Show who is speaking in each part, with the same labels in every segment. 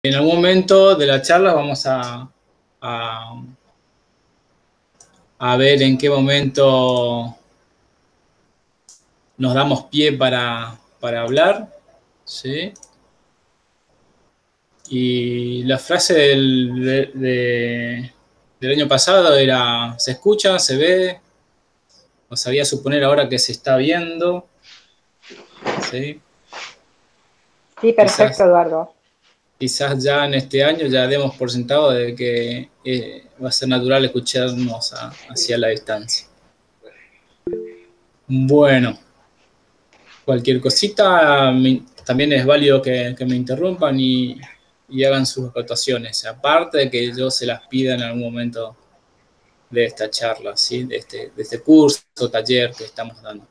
Speaker 1: En algún momento de la charla vamos a ver en qué momento nos damos pie para hablar, ¿sí? Y la frase del año pasado era, ¿se escucha? ¿Se ve? O sabía suponer ahora que se está viendo, ¿sí?
Speaker 2: Sí, perfecto, Eduardo.
Speaker 1: Quizás ya en este año ya demos por sentado de que va a ser natural escucharnos hacia la distancia. Bueno, cualquier cosita, también es válido que me interrumpan y hagan sus acotaciones, aparte de que yo se las pida en algún momento de esta charla, ¿sí? de este curso, taller que estamos dando.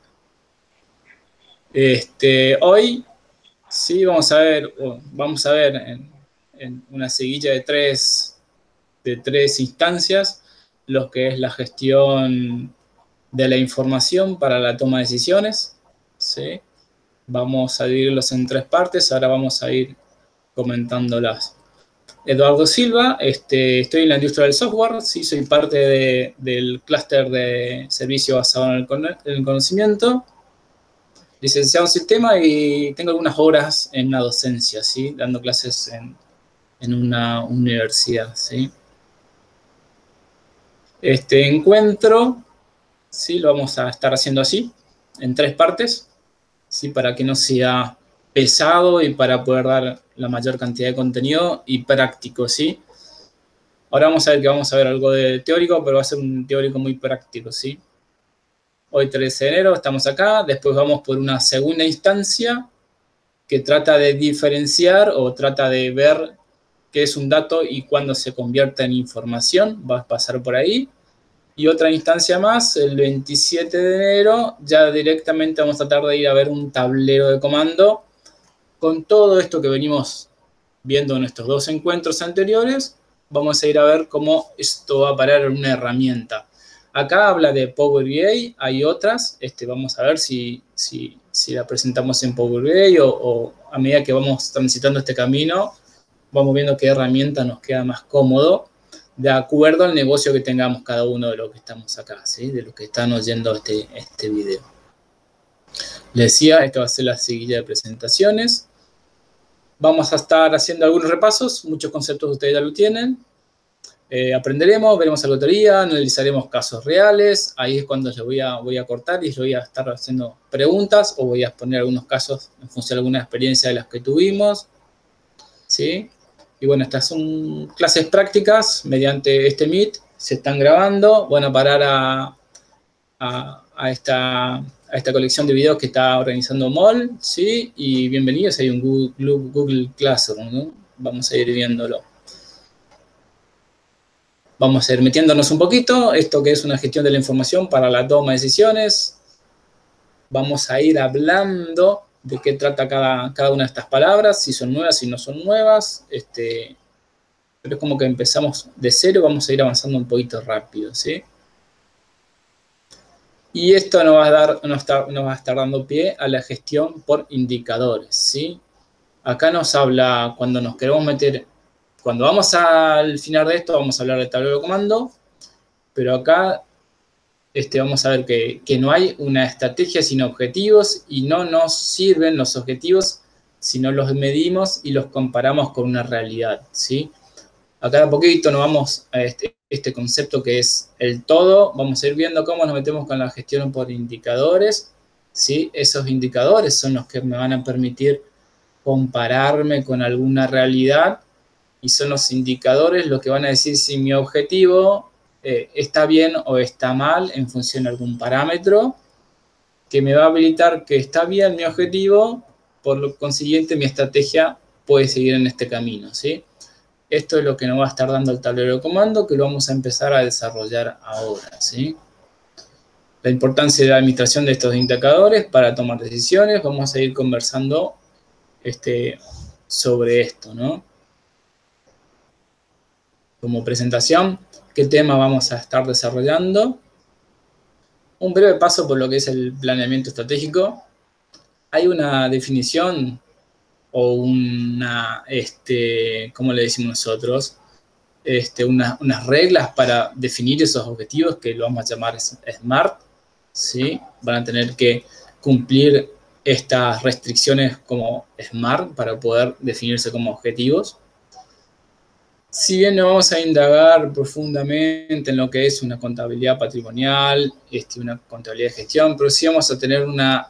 Speaker 1: Hoy sí vamos a ver en una seguilla de tres instancias lo que es la gestión de la información para la toma de decisiones, ¿sí? Vamos a dividirlos en tres partes, ahora vamos a ir comentándolas. Eduardo Silva, estoy en la industria del software, sí, soy parte del clúster de servicio basado en el conocimiento, licenciado en sistema y tengo algunas horas en la docencia, ¿sí? Dando clases en una universidad, ¿sí? Este encuentro, ¿sí? Lo vamos a estar haciendo así, en tres partes, ¿sí? Para que no sea pesado y para poder dar la mayor cantidad de contenido y práctico, ¿sí? Ahora vamos a ver algo de teórico, pero va a ser un teórico muy práctico, ¿sí? Hoy 13 de enero estamos acá, después vamos por una segunda instancia que trata de diferenciar o trata de ver qué es un dato y cuándo se convierte en información, va a pasar por ahí. Y otra instancia más, el 27 de enero, ya directamente vamos a tratar de ir a ver un tablero de comando con todo esto que venimos viendo en estos dos encuentros anteriores. Vamos a ir a ver cómo esto va a parar en una herramienta. Acá habla de Power BI, hay otras, vamos a ver si la presentamos en Power BI o a medida que vamos transitando este camino, vamos viendo qué herramienta nos queda más cómodo de acuerdo al negocio que tengamos cada uno de los que estamos acá, ¿sí? De los que están oyendo este video. Les decía, esto va a ser la seguilla de presentaciones. Vamos a estar haciendo algunos repasos, muchos conceptos ustedes ya lo tienen. Aprenderemos, veremos la teoría, analizaremos casos reales. Ahí es cuando les voy a cortar y les voy a estar haciendo preguntas o voy a exponer algunos casos en función de alguna experiencia de las que tuvimos, ¿sí? Y bueno, estas son clases prácticas mediante este Meet, se están grabando, van a parar a esta colección de videos que está organizando MOL, ¿sí? Y bienvenidos, hay un Google Classroom, ¿no? Vamos a ir viéndolo. Vamos a ir metiéndonos un poquito, esto que es una gestión de la información para la toma de decisiones. Vamos a ir hablando de qué trata cada una de estas palabras, si son nuevas, si no son nuevas. Pero es como que empezamos de cero, vamos a ir avanzando un poquito rápido, ¿sí? Y esto nos va a estar dando pie a la gestión por indicadores, ¿sí? Acá nos habla, cuando nos queremos meter, cuando vamos al final de esto, vamos a hablar del tablero de comando, pero acá vamos a ver que no hay una estrategia sin objetivos y no nos sirven los objetivos si no los medimos y los comparamos con una realidad, ¿sí? Acá de a poquito nos vamos a este concepto que es el todo. Vamos a ir viendo cómo nos metemos con la gestión por indicadores, ¿sí? Esos indicadores son los que me van a permitir compararme con alguna realidad y son los indicadores los que van a decir si mi objetivo está bien o está mal en función de algún parámetro que me va a habilitar que está bien mi objetivo, por lo consiguiente mi estrategia puede seguir en este camino, ¿sí? Esto es lo que nos va a estar dando el tablero de comando, que lo vamos a empezar a desarrollar ahora, ¿sí? La importancia de la administración de estos indicadores para tomar decisiones. Vamos a ir conversando sobre esto, ¿no? Como presentación, ¿qué tema vamos a estar desarrollando? Un breve paso por lo que es el planeamiento estratégico. Hay una definición o una, ¿cómo le decimos nosotros? Unas reglas para definir esos objetivos que lo vamos a llamar SMART, ¿sí? Van a tener que cumplir estas restricciones como SMART para poder definirse como objetivos. Si bien no vamos a indagar profundamente en lo que es una contabilidad patrimonial, una contabilidad de gestión, pero sí vamos a tener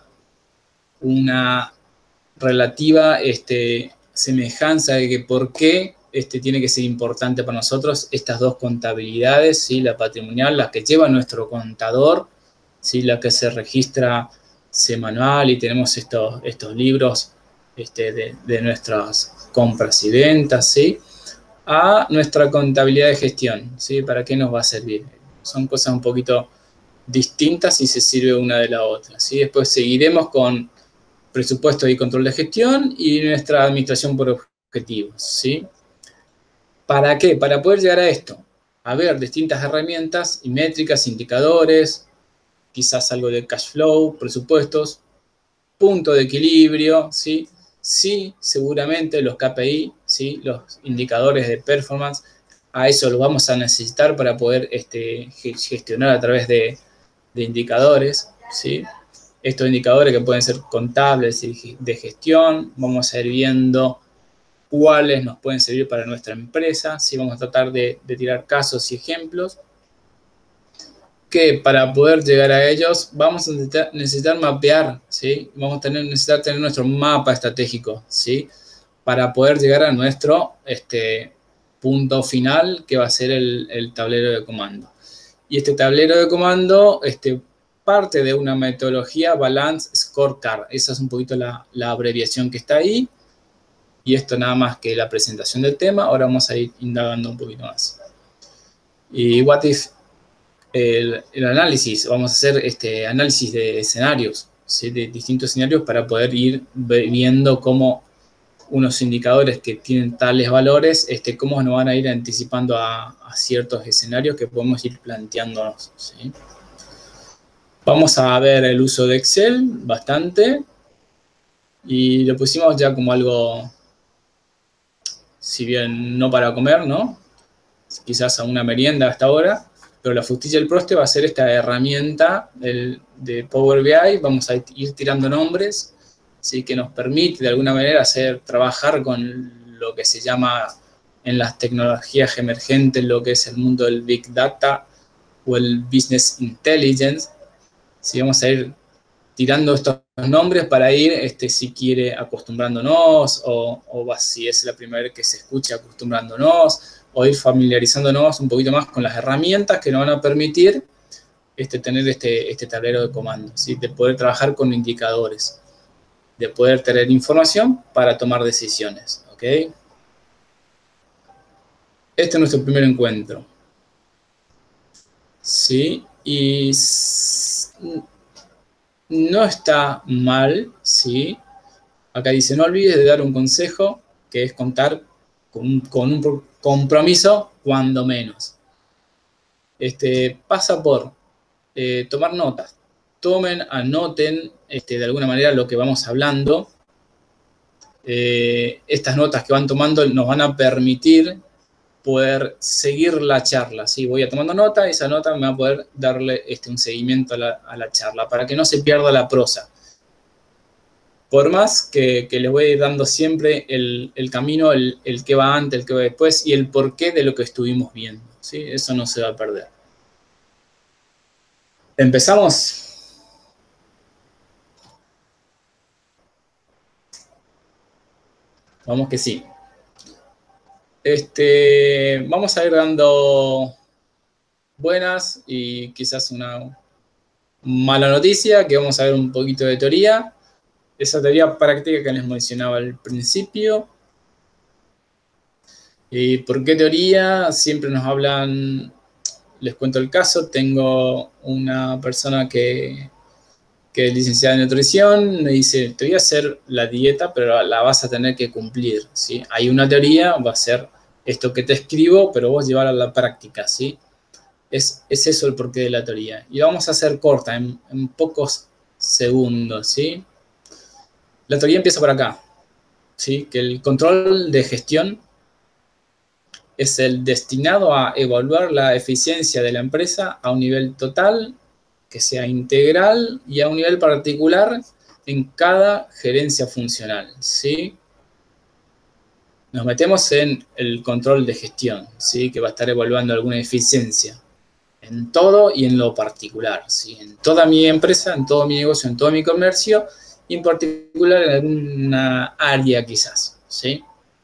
Speaker 1: una relativa semejanza de que por qué tiene que ser importante para nosotros estas dos contabilidades, ¿sí? La patrimonial, la que lleva nuestro contador, ¿sí? La que se registra semanal y tenemos estos libros de nuestras compras y ventas, ¿sí? A nuestra contabilidad de gestión, ¿sí? ¿Para qué nos va a servir? Son cosas un poquito distintas y se sirve una de la otra, ¿sí? Después seguiremos con presupuesto y control de gestión y nuestra administración por objetivos, ¿sí? ¿Para qué? Para poder llegar a esto, a ver distintas herramientas y métricas, indicadores, quizás algo de cash flow, presupuestos, punto de equilibrio, ¿sí? Sí, seguramente los KPI, ¿sí? Los indicadores de performance, a eso lo vamos a necesitar para poder gestionar a través de indicadores, ¿sí? Estos indicadores que pueden ser contables y de gestión, vamos a ir viendo cuáles nos pueden servir para nuestra empresa, ¿sí? Vamos a tratar de tirar casos y ejemplos, que para poder llegar a ellos vamos a necesitar mapear, ¿sí? Vamos a necesitar tener nuestro mapa estratégico, ¿sí? Para poder llegar a nuestro punto final, que va a ser el tablero de comando. Y este tablero de comando parte de una metodología Balance Scorecard. Esa es un poquito la abreviación que está ahí. Y esto nada más que la presentación del tema. Ahora vamos a ir indagando un poquito más. Y what if el análisis, vamos a hacer análisis de escenarios, ¿sí? De distintos escenarios para poder ir viendo cómo unos indicadores que tienen tales valores, cómo nos van a ir anticipando a ciertos escenarios que podemos ir planteándonos, ¿sí? Vamos a ver el uso de Excel bastante y lo pusimos ya como algo, si bien no para comer, ¿no? Quizás a una merienda hasta ahora, pero la Frutilla del Proste va a ser esta herramienta de Power BI. Vamos a ir tirando nombres, ¿sí? Que nos permite de alguna manera trabajar con lo que se llama en las tecnologías emergentes, lo que es el mundo del Big Data o el Business Intelligence. ¿Sí? Vamos a ir tirando estos nombres para ir, si quiere, acostumbrándonos o si es la primera vez que se escucha, acostumbrándonos, o ir familiarizándonos un poquito más con las herramientas que nos van a permitir tener este tablero de comandos, ¿sí? De poder trabajar con indicadores, de poder tener información para tomar decisiones, ¿ok? Este es nuestro primer encuentro, ¿sí? Y no está mal, ¿sí? Acá dice, no olvides de dar un consejo, que es contar con un compromiso, cuando menos. Pasa por tomar notas. Anoten de alguna manera lo que vamos hablando. Estas notas que van tomando nos van a permitir poder seguir la charla, ¿sí? Voy a tomando nota y esa nota me va a poder darle un seguimiento a la charla para que no se pierda la prosa. Por más que les voy a ir dando siempre el camino, el que va antes, el que va después y el porqué de lo que estuvimos viendo, ¿sí? Eso no se va a perder. ¿Empezamos? Vamos que sí. Vamos a ir dando buenas y quizás una mala noticia, que vamos a ver un poquito de teoría. Esa teoría práctica que les mencionaba al principio. ¿Y por qué teoría? Siempre nos hablan, les cuento el caso, tengo una persona que es licenciada en nutrición, me dice, te voy a hacer la dieta, pero la vas a tener que cumplir, ¿sí? Hay una teoría, va a ser esto que te escribo, pero vos llevarla a la práctica, ¿sí? Es eso el porqué de la teoría. Y vamos a hacer corta, en pocos segundos, ¿sí? La teoría empieza por acá. ¿sí? Que el control de gestión es el destinado a evaluar la eficiencia de la empresa a un nivel total, que sea integral, y a un nivel particular en cada gerencia funcional, ¿sí? Nos metemos en el control de gestión, ¿sí? Que va a estar evaluando alguna eficiencia en todo y en lo particular, ¿sí? En toda mi empresa, en todo mi negocio, en todo mi comercio, y en particular en alguna área quizás, ¿sí?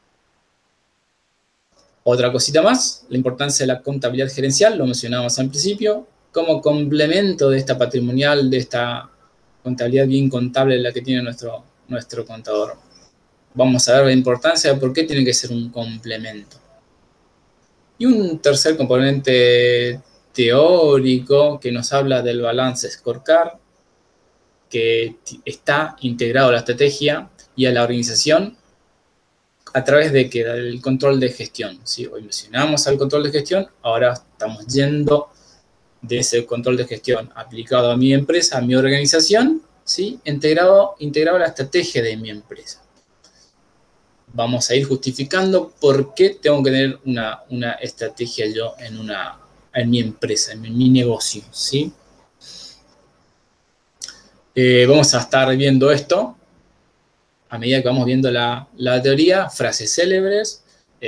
Speaker 1: Otra cosita más, la importancia de la contabilidad gerencial, lo mencionábamos al principio, como complemento de esta patrimonial, de esta contabilidad bien contable la que tiene nuestro contador. Vamos a ver la importancia de por qué tiene que ser un complemento. Y un tercer componente teórico que nos habla del balance scorecard, que está integrado a la estrategia y a la organización a través de que del control de gestión, ¿sí? Hoy mencionamos al control de gestión, ahora estamos yendo de ese control de gestión aplicado a mi empresa, a mi organización, ¿sí? Integrado a la estrategia de mi empresa. Vamos a ir justificando por qué tengo que tener una estrategia yo en mi empresa, en mi negocio, ¿sí? Vamos a estar viendo esto a medida que vamos viendo la teoría, frases célebres,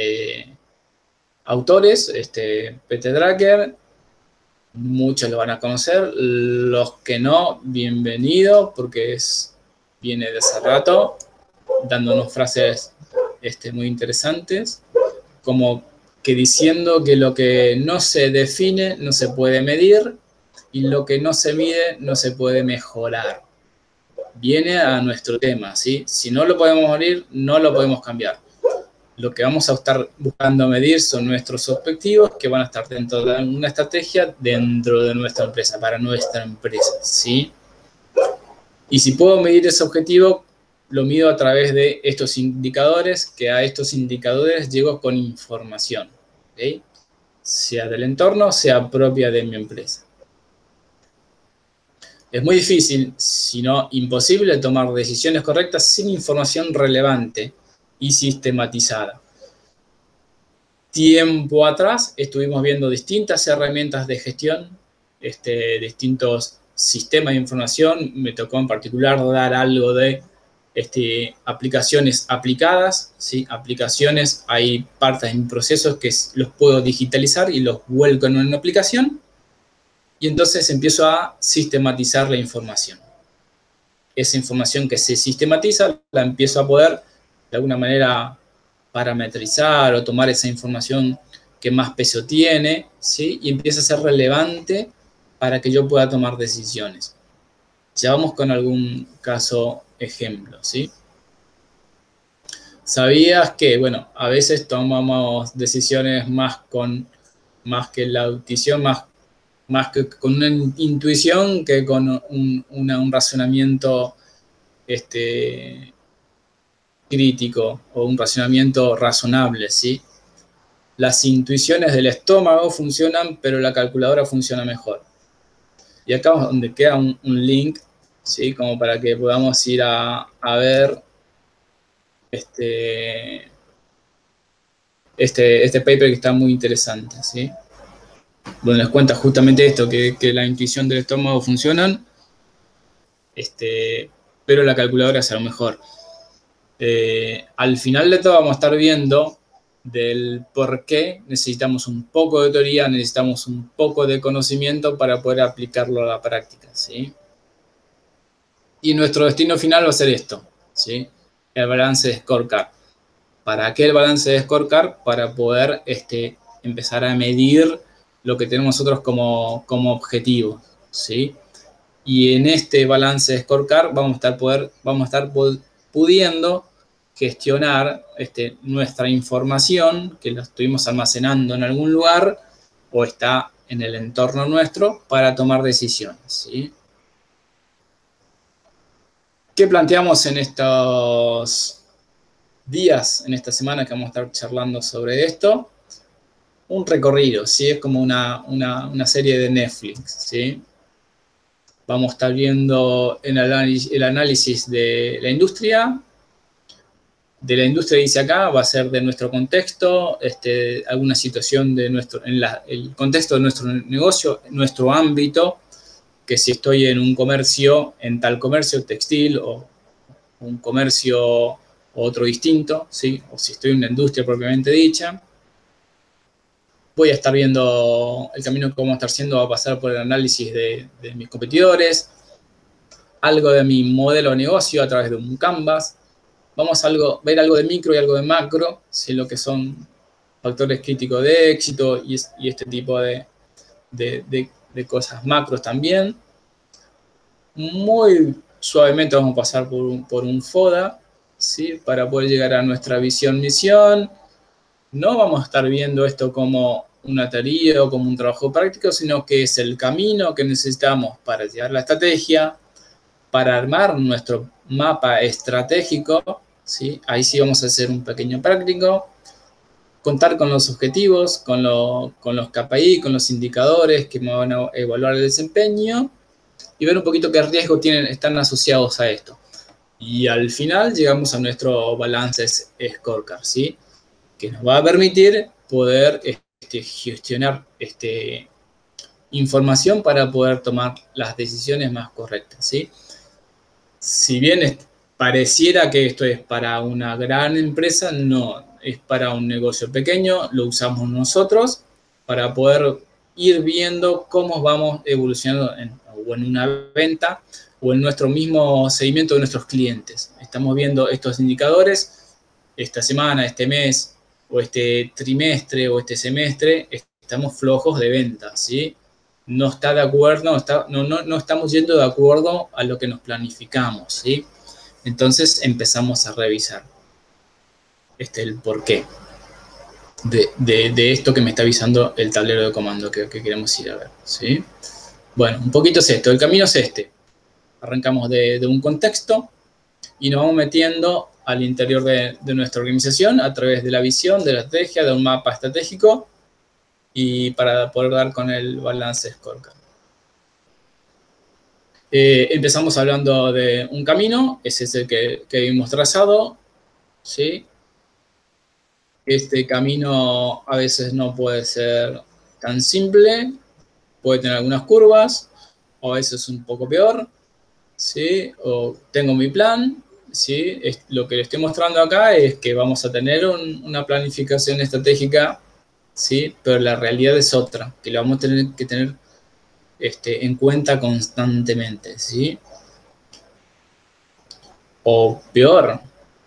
Speaker 1: autores, Peter Drucker, muchos lo van a conocer, los que no, bienvenido, porque viene de hace rato, dándonos frases muy interesantes, como que diciendo que lo que no se define no se puede medir y lo que no se mide no se puede mejorar. Viene a nuestro tema, ¿sí? Si no lo podemos medir, no lo podemos cambiar. Lo que vamos a estar buscando medir son nuestros objetivos que van a estar dentro de una estrategia dentro de nuestra empresa, para nuestra empresa, ¿sí? Y si puedo medir ese objetivo, lo mido a través de estos indicadores, que a estos indicadores llego con información, ¿okay? Sea del entorno, sea propia de mi empresa. Es muy difícil, si no imposible, tomar decisiones correctas sin información relevante y sistematizada. Tiempo atrás estuvimos viendo distintas herramientas de gestión, distintos sistemas de información. Me tocó en particular dar algo de aplicaciones aplicadas, ¿sí? Aplicaciones, hay partes en procesos que los puedo digitalizar y los vuelco en una aplicación. Y entonces empiezo a sistematizar la información. Esa información que se sistematiza la empiezo a poder, de alguna manera, parametrizar o tomar esa información que más peso tiene, ¿sí? Y empieza a ser relevante para que yo pueda tomar decisiones. Ya vamos con algún caso ejemplo, ¿sí? ¿Sabías que, bueno, a veces tomamos decisiones más que la intuición, más que con una intuición que con un razonamiento crítico o un razonamiento razonable, ¿sí? Las intuiciones del estómago funcionan, pero la calculadora funciona mejor. Y acá es donde queda un link, ¿sí? Como para que podamos ir a ver este paper que está muy interesante, ¿sí? Donde les cuenta justamente esto, que la intuición del estómago funcionan, pero la calculadora es a lo mejor. Al final de todo vamos a estar viendo del por qué necesitamos un poco de teoría, necesitamos un poco de conocimiento para poder aplicarlo a la práctica, ¿sí? Y nuestro destino final va a ser esto, ¿sí? El balance de scorecard. ¿Para qué el balance de scorecard? Para poder empezar a medir lo que tenemos nosotros como objetivo, ¿sí? Y en este balance de scorecard vamos a estar pudiendo gestionar nuestra información, que la estuvimos almacenando en algún lugar o está en el entorno nuestro para tomar decisiones, ¿sí? ¿Qué planteamos en estos días, en esta semana que vamos a estar charlando sobre esto? Un recorrido, ¿sí? Es como una serie de Netflix, ¿sí? Vamos a estar viendo el análisis de la industria. de la industria, dice acá, va a ser de nuestro contexto, alguna situación de el contexto de nuestro negocio, nuestro ámbito, que si estoy en un comercio, en tal comercio textil o un comercio otro distinto, ¿sí? O si estoy en una industria propiamente dicha. Voy a estar viendo el camino que vamos a estar haciendo, va a pasar por el análisis de mis competidores, algo de mi modelo de negocio a través de un Canvas. Vamos a ver algo de micro y algo de macro, ¿sí? Lo que son factores críticos de éxito y este tipo de cosas macros también. Muy suavemente vamos a pasar por un FODA, ¿sí? Para poder llegar a nuestra visión, misión. No vamos a estar viendo esto como una teoría o como un trabajo práctico, sino que es el camino que necesitamos para llegar a la estrategia, para armar nuestro mapa estratégico, ¿sí? Ahí sí vamos a hacer un pequeño práctico, contar con los objetivos, con los KPI, con los indicadores que me van a evaluar el desempeño y ver un poquito qué riesgos están asociados a esto. Y al final llegamos a nuestro balance scorecard, ¿sí? Que nos va a permitir poder gestionar información para poder tomar las decisiones más correctas, ¿sí? Si bien pareciera que esto es para una gran empresa, no, es para un negocio pequeño, lo usamos nosotros para poder ir viendo cómo vamos evolucionando en una venta o en nuestro mismo seguimiento de nuestros clientes. Estamos viendo estos indicadores esta semana, este mes, o este trimestre, o este semestre, estamos flojos de venta, ¿sí? No está de acuerdo, no estamos yendo de acuerdo a lo que nos planificamos, ¿sí? Entonces empezamos a revisar el porqué de esto que me está avisando el tablero de comando que queremos ir a ver, ¿sí? Bueno, un poquito es esto, el camino es este. Arrancamos de un contexto y nos vamos metiendo al interior de nuestra organización a través de la visión, de la estrategia, de un mapa estratégico y para poder dar con el balance scorecard. Empezamos hablando de un camino, ese es el que vimos trazado, ¿sí? Este camino a veces no puede ser tan simple, puede tener algunas curvas, o a veces un poco peor, ¿sí? O tengo mi plan, ¿sí? Lo que le estoy mostrando acá es que vamos a tener una planificación estratégica, ¿sí? Pero la realidad es otra, que la vamos a tener que tener en cuenta constantemente, ¿sí? O peor,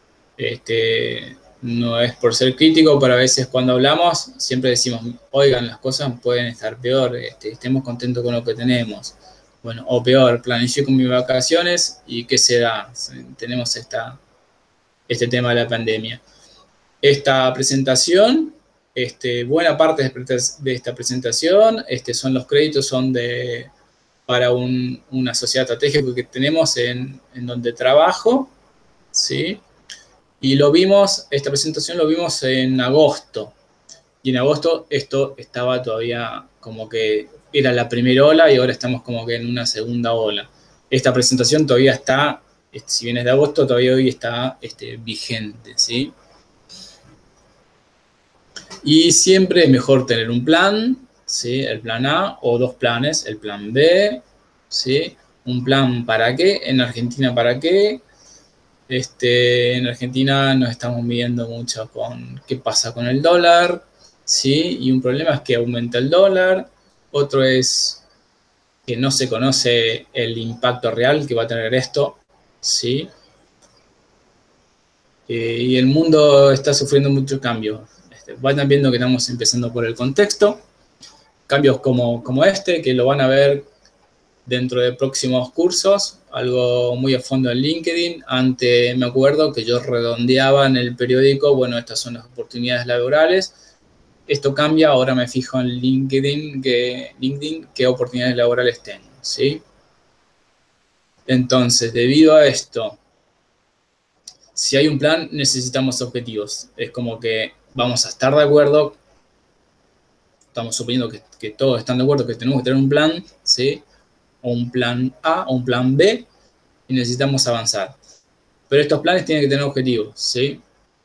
Speaker 1: no es por ser crítico, pero a veces cuando hablamos siempre decimos, oigan, las cosas pueden estar peor, estemos contentos con lo que tenemos. Bueno, o peor, planifico mis vacaciones y ¿qué se da? Tenemos este tema de la pandemia. Esta presentación, buena parte de esta presentación son los créditos, son para una sociedad estratégica que tenemos en donde trabajo, ¿sí? Y esta presentación lo vimos en agosto. Y en agosto esto estaba todavía como que era la primera ola y ahora estamos como que en una segunda ola. Esta presentación todavía está, si bien es de agosto, todavía hoy está vigente, ¿sí? Y siempre es mejor tener un plan, ¿sí? El plan A o dos planes, el plan B, ¿sí? Un plan para qué, en Argentina para qué. En Argentina nos estamos midiendo mucho con qué pasa con el dólar, ¿sí? Y un problema es que aumenta el dólar, otro es que no se conoce el impacto real que va a tener esto, ¿sí? Y el mundo está sufriendo muchos cambios. Vayan viendo que estamos empezando por el contexto, cambios como este, que lo van a ver dentro de próximos cursos, algo muy a fondo en LinkedIn. Antes me acuerdo que yo redondeaba en el periódico, bueno, estas son las oportunidades laborales. Esto cambia, ahora me fijo en LinkedIn qué oportunidades laborales tengo, ¿sí? Entonces, debido a esto, si hay un plan, necesitamos objetivos. Es como que vamos a estar de acuerdo, estamos suponiendo que todos están de acuerdo que tenemos que tener un plan, ¿sí? O un plan A o un plan B y necesitamos avanzar. Pero estos planes tienen que tener objetivos, ¿sí?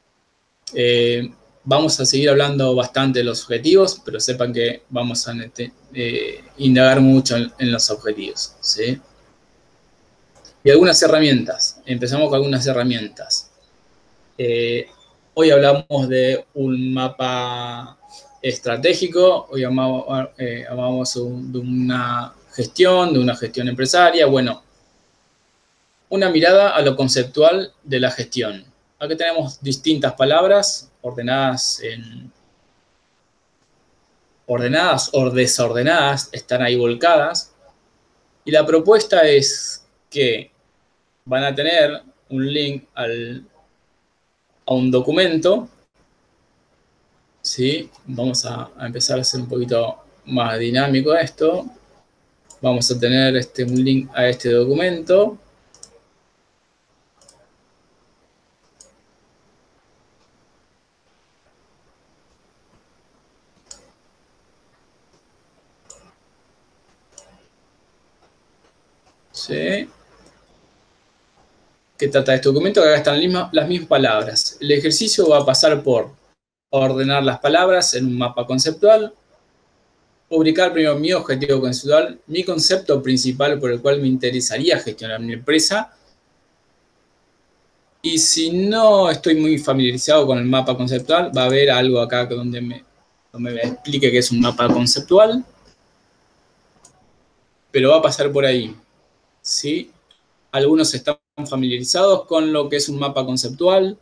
Speaker 1: Vamos a seguir hablando bastante de los objetivos, pero sepan que vamos a indagar mucho en los objetivos, ¿sí? Y algunas herramientas. Empezamos con algunas herramientas. Hoy hablamos de un mapa estratégico, hoy hablamos de una gestión empresaria. Bueno, una mirada a lo conceptual de la gestión. Aquí tenemos distintas palabras ordenadas o desordenadas, están ahí volcadas. Y la propuesta es que van a tener un link a un documento. ¿Sí? Vamos a empezar a hacer un poquito más dinámico esto. Vamos a tener un link a este documento. ¿Sí? ¿Qué trata este documento? Acá están las mismas palabras. El ejercicio va a pasar por ordenar las palabras en un mapa conceptual, ubicar primero mi objetivo conceptual, mi concepto principal por el cual me interesaría gestionar mi empresa. Y si no estoy muy familiarizado con el mapa conceptual, va a haber algo acá donde me explique qué es un mapa conceptual, pero va a pasar por ahí, ¿sí? Algunos están familiarizados con lo que es un mapa conceptual.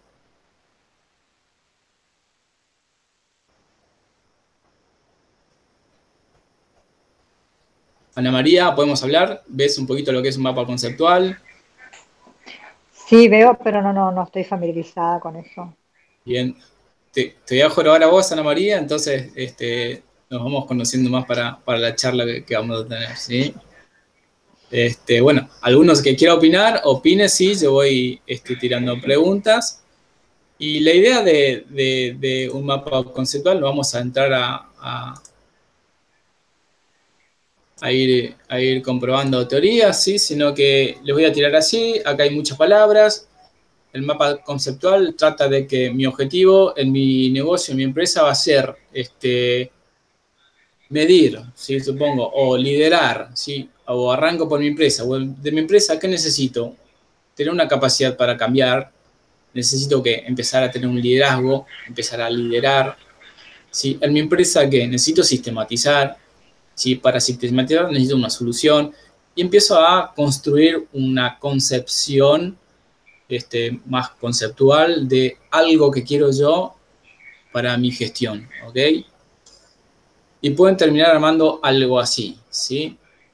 Speaker 1: Ana María, ¿podemos hablar? ¿Ves un poquito lo que es un mapa conceptual?
Speaker 2: Sí, veo, pero no estoy familiarizada con eso.
Speaker 1: Bien, te voy a jorobar a vos, Ana María, entonces nos vamos conociendo más para la charla que vamos a tener, ¿sí? Bueno, algunos que quieran opinar, opine, sí, yo voy tirando preguntas. Y la idea de un mapa conceptual, no vamos a entrar a ir comprobando teorías, ¿sí? Sino que les voy a tirar así, acá hay muchas palabras. El mapa conceptual trata de que mi objetivo en mi negocio, en mi empresa, va a ser medir, ¿sí? Supongo, o liderar, ¿sí? O arranco por mi empresa, o de mi empresa, ¿qué necesito? Tener una capacidad para cambiar, necesito que empezar a tener un liderazgo, empezar a liderar, ¿sí? En mi empresa, ¿qué? Necesito sistematizar, ¿sí? Para sistematizar necesito una solución y empiezo a construir una concepción más conceptual de algo que quiero yo para mi gestión, ¿ok? Y pueden terminar armando algo así, ¿sí?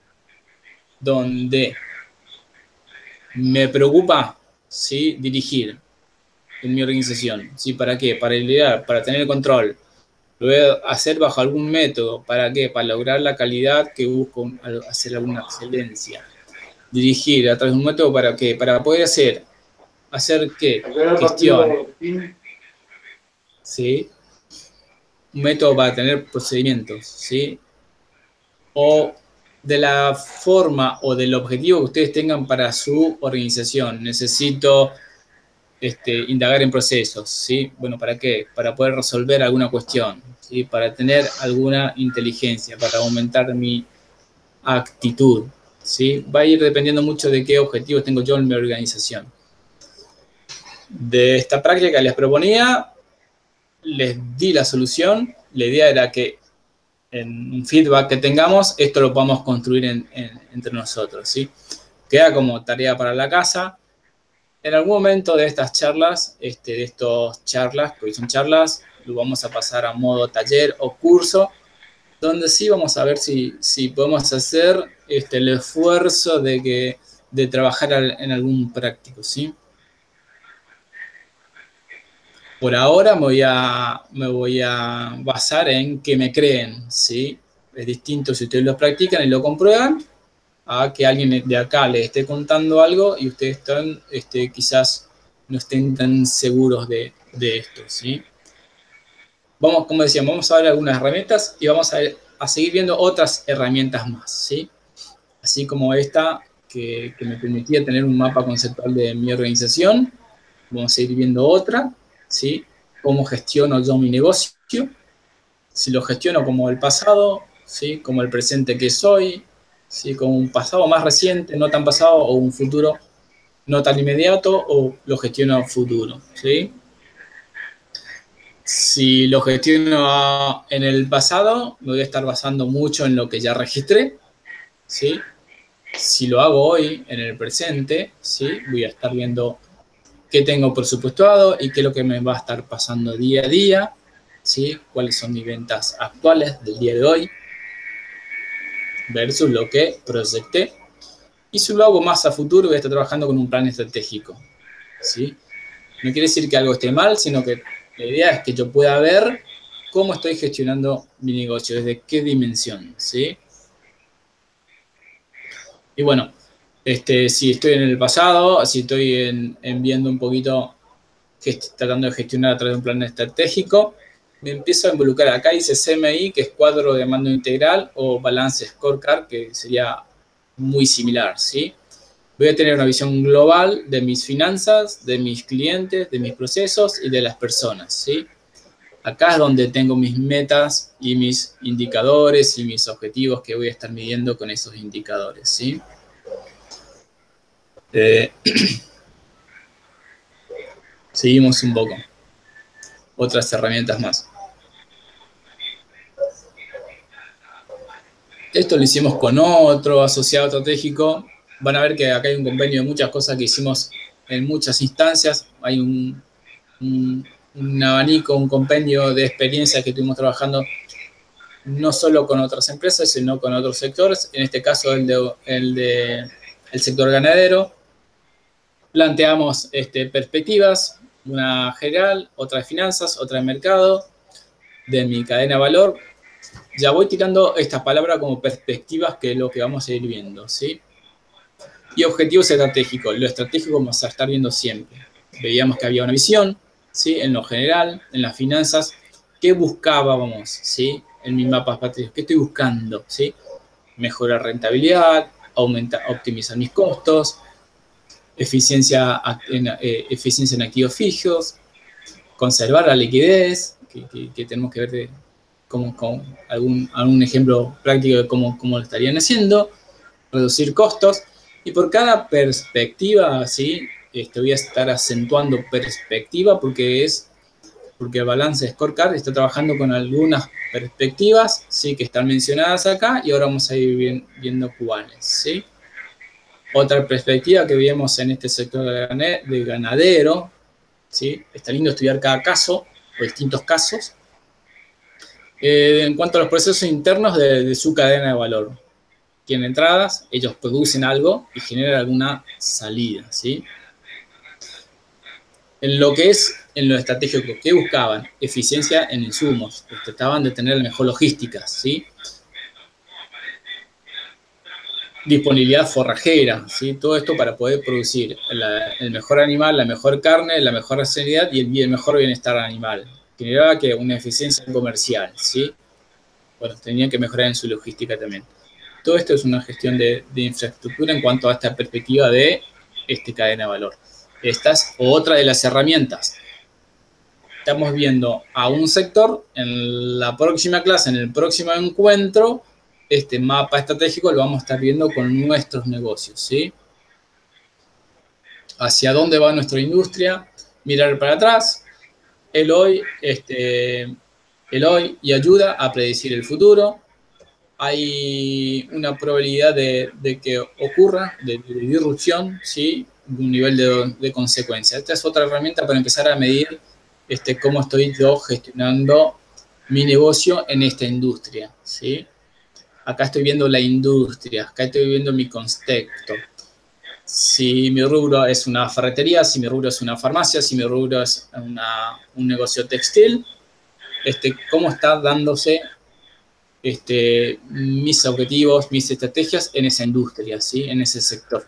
Speaker 1: Donde me preocupa, ¿sí? Dirigir en mi organización, ¿sí? ¿Para qué? Para liderar, para tener control. Lo voy a hacer bajo algún método, ¿para qué? Para lograr la calidad que busco, hacer alguna excelencia. Dirigir a través de un método, ¿para qué? Para poder hacer ¿qué? Gestión, ¿sí? Un método para tener procedimientos, ¿sí? O de la forma o del objetivo que ustedes tengan para su organización. Necesito indagar en procesos, ¿sí? Bueno, ¿para qué? Para poder resolver alguna cuestión, ¿sí? Para tener alguna inteligencia, para aumentar mi actitud, ¿sí? Va a ir dependiendo mucho de qué objetivos tengo yo en mi organización. De esta práctica les proponía, les di la solución. La idea era que en un feedback que tengamos, esto lo podamos construir entre nosotros, ¿sí? Queda como tarea para la casa. En algún momento de estas charlas, de estos charlas, que hoy son charlas, lo vamos a pasar a modo taller o curso, donde sí vamos a ver si podemos hacer el esfuerzo de trabajar en algún práctico, ¿sí? Por ahora me voy a basar en que me creen, ¿sí? Es distinto si ustedes lo practican y lo comprueban a que alguien de acá les esté contando algo y ustedes están, quizás no estén tan seguros de esto, ¿sí? Vamos, como decíamos, vamos a ver algunas herramientas y vamos a seguir viendo otras herramientas más, ¿sí? Así como esta que me permitía tener un mapa conceptual de mi organización. Vamos a ir viendo otra, ¿sí? cómo gestiono yo mi negocio, si lo gestiono como el pasado, ¿sí? Como el presente que soy, ¿sí? Como un pasado más reciente, no tan pasado, o un futuro no tan inmediato, o lo gestiono futuro, ¿sí? Si lo gestiono en el pasado, me voy a estar basando mucho en lo que ya registré, ¿sí? Si lo hago hoy, en el presente, ¿sí? Voy a estar viendo qué tengo presupuestado y qué es lo que me va a estar pasando día a día, ¿sí? Cuáles son mis ventas actuales del día de hoy versus lo que proyecté. Y si lo hago más a futuro, voy a estar trabajando con un plan estratégico, ¿sí? No quiere decir que algo esté mal, sino que la idea es que yo pueda ver cómo estoy gestionando mi negocio, desde qué dimensión, ¿sí? Y bueno, si estoy en el pasado, si estoy viendo un poquito, tratando de gestionar a través de un plan estratégico, me empiezo a involucrar. Acá dice CMI, que es cuadro de mando integral, o balance scorecard, que sería muy similar, ¿sí? Voy a tener una visión global de mis finanzas, de mis clientes, de mis procesos y de las personas, ¿sí? Acá es donde tengo mis metas y mis indicadores y mis objetivos que voy a estar midiendo con esos indicadores, ¿sí? Seguimos un poco. Otras herramientas más. Esto lo hicimos con otro asociado estratégico. Van a ver que acá hay un convenio de muchas cosas que hicimos en muchas instancias. Hay un abanico, un compendio de experiencias que estuvimos trabajando no solo con otras empresas, sino con otros sectores. En este caso, el sector ganadero. Planteamos perspectivas, una general, otra de finanzas, otra de mercado, de mi cadena de valor. Ya voy tirando esta palabra como perspectivas, que es lo que vamos a ir viendo, ¿sí? Y objetivos estratégicos. Lo estratégico vamos a estar viendo siempre. Veíamos que había una visión, ¿sí? En lo general, en las finanzas. ¿Qué buscábamos, ¿sí? En mis mapas patrios. ¿Qué estoy buscando, ¿sí? Mejorar rentabilidad, optimizar mis costos, eficiencia en activos fijos, conservar la liquidez, que tenemos que ver con algún ejemplo práctico de cómo lo estarían haciendo, reducir costos, y por cada perspectiva, ¿sí? Voy a estar acentuando perspectiva porque el balance scorecard está trabajando con algunas perspectivas, ¿sí? Que están mencionadas acá, y ahora vamos a ir viendo cuáles, ¿sí? Otra perspectiva que vemos en este sector de ganadero, ¿sí? Está lindo estudiar cada caso o distintos casos. En cuanto a los procesos internos de su cadena de valor. Tienen entradas, ellos producen algo y generan alguna salida, ¿sí? En lo que es, en lo estratégico, ¿qué buscaban? Eficiencia en insumos, trataban de tener la mejor logística, ¿sí? Disponibilidad forrajera, ¿sí? Todo esto para poder producir el mejor animal, la mejor carne, la mejor sanidad y el mejor bienestar animal. Generaba que una eficiencia comercial, ¿sí? Bueno, tenían que mejorar en su logística también. Todo esto es una gestión de infraestructura en cuanto a esta perspectiva de cadena de valor. Esta es otra de las herramientas. Estamos viendo a un sector. En la próxima clase, en el próximo encuentro, este mapa estratégico lo vamos a estar viendo con nuestros negocios, ¿sí? Hacia dónde va nuestra industria, mirar para atrás, el hoy y ayuda a predecir el futuro. Hay una probabilidad de que ocurra, de disrupción, ¿sí? Un nivel de consecuencia. Esta es otra herramienta para empezar a medir cómo estoy yo gestionando mi negocio en esta industria, ¿sí? Acá estoy viendo la industria, acá estoy viendo mi contexto. Si mi rubro es una ferretería, si mi rubro es una farmacia, si mi rubro es un negocio textil, cómo está dándose mis objetivos, mis estrategias en esa industria, ¿sí? En ese sector.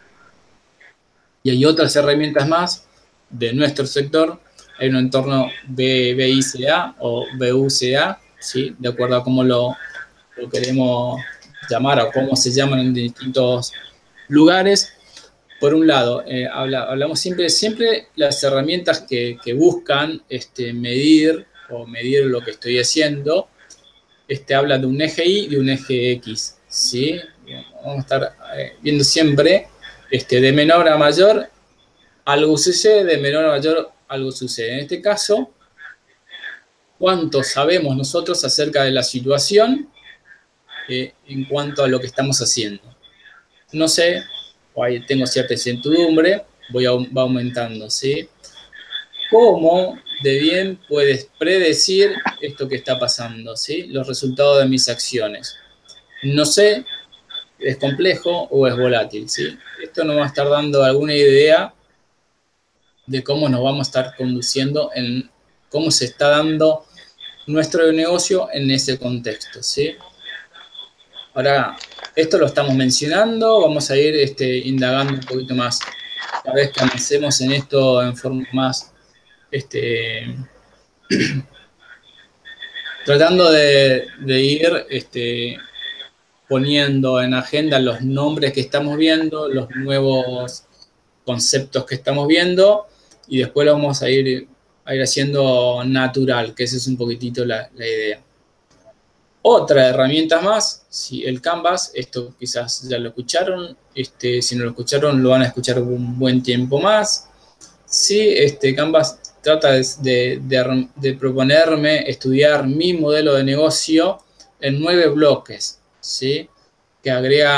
Speaker 1: Y hay otras herramientas más de nuestro sector. Hay un entorno BICA o BUCA, ¿sí? De acuerdo a cómo lo queremos llamar o cómo se llaman en distintos lugares. por un lado, hablamos siempre las herramientas que buscan medir lo que estoy haciendo, habla de un eje Y y de un eje X, ¿sí? Vamos a estar viendo siempre de menor a mayor, algo sucede, de menor a mayor, algo sucede. En este caso, ¿cuánto sabemos nosotros acerca de la situación en cuanto a lo que estamos haciendo? No sé, o ahí tengo cierta incertidumbre, va aumentando, ¿sí? ¿Cómo de bien puedes predecir esto que está pasando, ¿sí? Los resultados de mis acciones. No sé, es complejo o es volátil, ¿sí? Esto nos va a estar dando alguna idea de cómo nos vamos a estar conduciendo, en cómo se está dando nuestro negocio en ese contexto, ¿sí? Ahora, esto lo estamos mencionando, vamos a ir indagando un poquito más. Cada vez que avancemos en esto en forma más, tratando de ir poniendo en agenda los nombres que estamos viendo, los nuevos conceptos que estamos viendo, y después lo vamos a ir haciendo natural, que esa es un poquitito la idea. Otra herramienta más, si el Canvas, esto quizás ya lo escucharon, si no lo escucharon lo van a escuchar un buen tiempo más. Sí, Canvas trata de proponerme estudiar mi modelo de negocio en 9 bloques, ¿sí? Que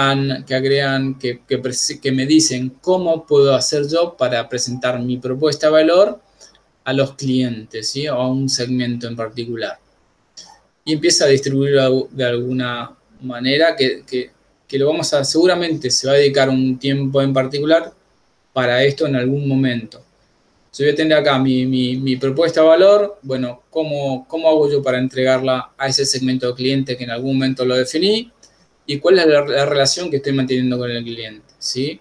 Speaker 1: me dicen cómo puedo hacer yo para presentar mi propuesta de valor a los clientes, ¿sí? O a un segmento en particular. Y empieza a distribuirlo de alguna manera que lo vamos a, seguramente se va a dedicar un tiempo en particular para esto en algún momento. Yo voy a tener acá mi propuesta de valor, bueno, ¿cómo hago yo para entregarla a ese segmento de cliente que en algún momento lo definí? ¿Y cuál es la relación que estoy manteniendo con el cliente? ¿Sí?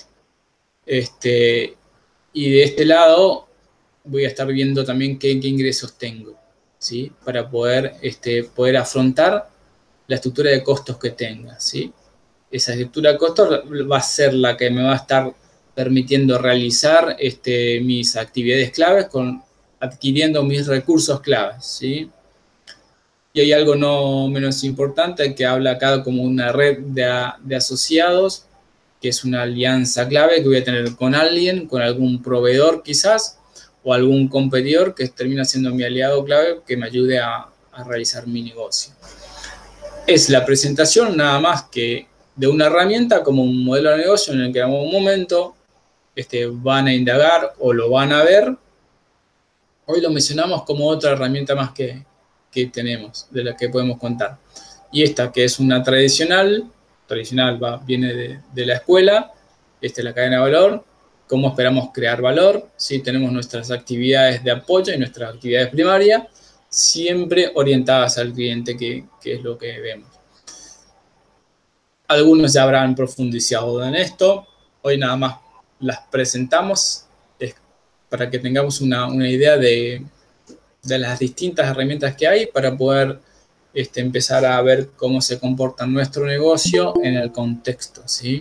Speaker 1: Y de este lado voy a estar viendo también qué ingresos tengo, ¿sí? Para poder afrontar la estructura de costos que tenga, ¿sí? Esa estructura de costos va a ser la que me va a estar permitiendo realizar mis actividades claves adquiriendo mis recursos claves, ¿sí? Y hay algo no menos importante que habla acá como una red de asociados, que es una alianza clave que voy a tener con alguien, con algún proveedor quizás, o algún competidor que termina siendo mi aliado clave que me ayude a realizar mi negocio. Es la presentación nada más que de una herramienta como un modelo de negocio en el que en algún momento van a indagar o lo van a ver. Hoy lo mencionamos como otra herramienta más que tenemos, de la que podemos contar. Y esta, que es una tradicional viene de la escuela, la cadena de valor, cómo esperamos crear valor, ¿sí? Tenemos nuestras actividades de apoyo y nuestras actividades primarias, siempre orientadas al cliente, que es lo que vemos. Algunos ya habrán profundizado en esto, hoy nada más las presentamos para que tengamos una idea de las distintas herramientas que hay para poder empezar a ver cómo se comporta nuestro negocio en el contexto, ¿sí?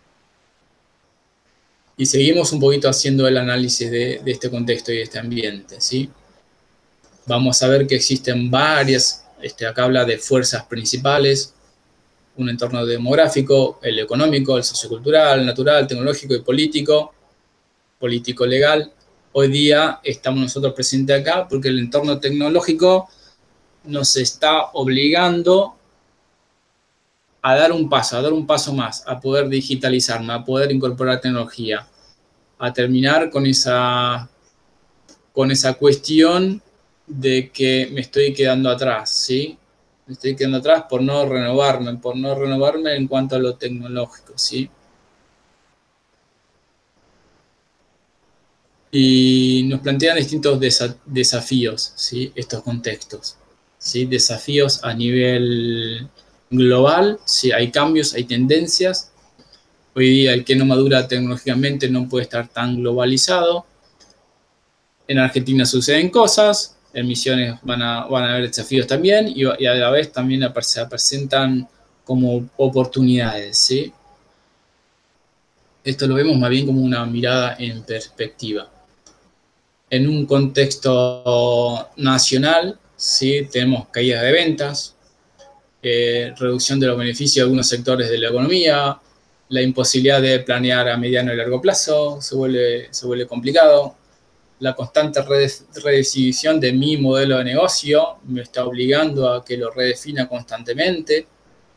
Speaker 1: Y seguimos un poquito haciendo el análisis de este contexto y de este ambiente, ¿sí? Vamos a ver que existen varias, acá habla de fuerzas principales, un entorno demográfico, el económico, el sociocultural, el natural, tecnológico y político-legal. Hoy día estamos nosotros presentes acá porque el entorno tecnológico nos está obligando a dar un paso más, a poder digitalizarme, a poder incorporar tecnología, a terminar con esa cuestión de que me estoy quedando atrás, ¿sí? Me estoy quedando atrás por no renovarme en cuanto a lo tecnológico, ¿sí? Y nos plantean distintos desafíos, ¿sí? Estos contextos, ¿sí? Desafíos a nivel global, ¿sí? Hay cambios, hay tendencias. Hoy día el que no madura tecnológicamente no puede estar tan globalizado. En Argentina suceden cosas, en Misiones van a haber desafíos también y a la vez también se presentan como oportunidades, ¿sí? Esto lo vemos más bien como una mirada en perspectiva. En un contexto nacional, ¿sí? Tenemos caídas de ventas, reducción de los beneficios de algunos sectores de la economía, la imposibilidad de planear a mediano y largo plazo, se vuelve complicado. La constante redefinición de mi modelo de negocio me está obligando a que lo redefina constantemente.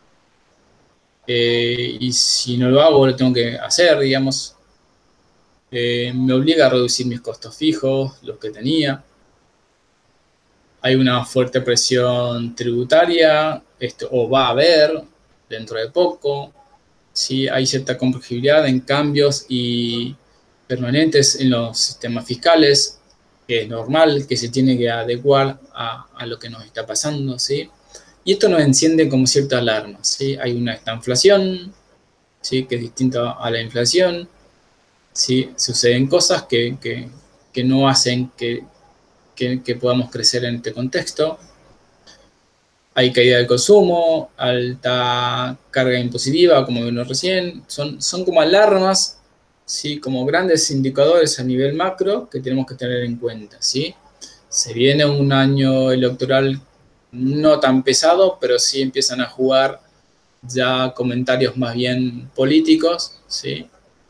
Speaker 1: Y si no lo hago, lo tengo que hacer, digamos. Me obliga a reducir mis costos fijos, los que tenía. Hay una fuerte presión tributaria, o va a haber dentro de poco. ¿Sí? Hay cierta complejibilidad en cambios y permanentes en los sistemas fiscales, que es normal, que se tiene que adecuar a lo que nos está pasando, ¿sí? Y esto nos enciende como cierta alarma, ¿sí? Hay una estanflación, ¿sí? Que es distinta a la inflación, ¿sí? Suceden cosas que no hacen que podamos crecer en este contexto. Hay caída del consumo, alta carga impositiva, como vimos recién. Son como alarmas, ¿sí? Como grandes indicadores a nivel macro que tenemos que tener en cuenta, ¿sí? Se viene un año electoral no tan pesado, pero sí empiezan a jugar ya comentarios más bien políticos, ¿sí?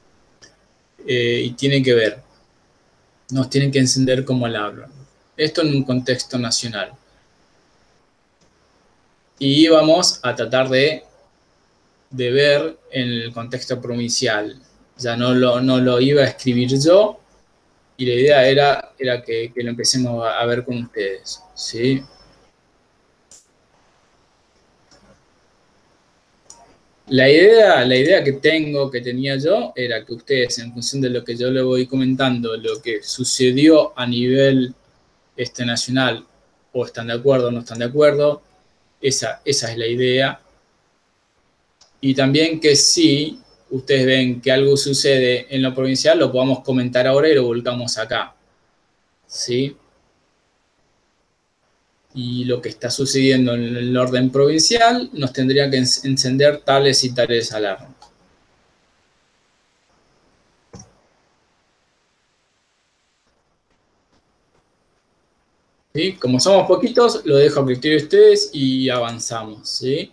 Speaker 1: Y tienen que ver, nos tienen que encender como alarma. Esto en un contexto nacional. Y vamos a tratar de ver en el contexto provincial. Ya no lo iba a escribir yo, y la idea era que lo empecemos a ver con ustedes, ¿sí? La idea que tenía yo, era que ustedes, en función de lo que yo le voy comentando, lo que sucedió a nivel nacional, o están de acuerdo o no están de acuerdo, esa es la idea. Y también que si ustedes ven que algo sucede en lo provincial, lo podamos comentar ahora y lo volcamos acá, ¿sí? Y lo que está sucediendo en el orden provincial nos tendría que encender tales y tales alarmas. ¿Sí? Como somos poquitos, lo dejo a criterio de ustedes y avanzamos, ¿sí?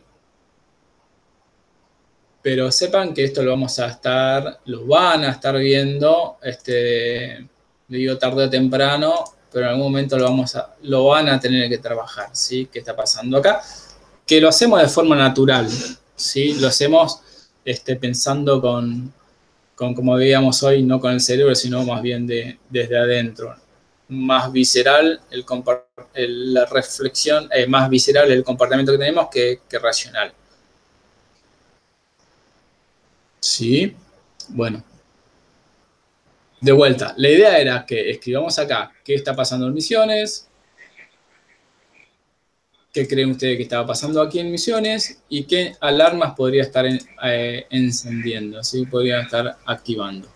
Speaker 1: Pero sepan que esto lo van a estar viendo, digo tarde o temprano, pero en algún momento lo van a tener que trabajar, ¿sí? ¿Qué está pasando acá? Que lo hacemos de forma natural, ¿sí? Lo hacemos pensando como veíamos hoy, no con el cerebro, sino más bien desde adentro. Más visceral la reflexión, más visceral el comportamiento que tenemos que racional. Sí, bueno. De vuelta, la idea era que escribamos acá qué está pasando en Misiones, qué creen ustedes que estaba pasando aquí en Misiones y qué alarmas podría estar encendiendo, ¿sí? Podría estar activando.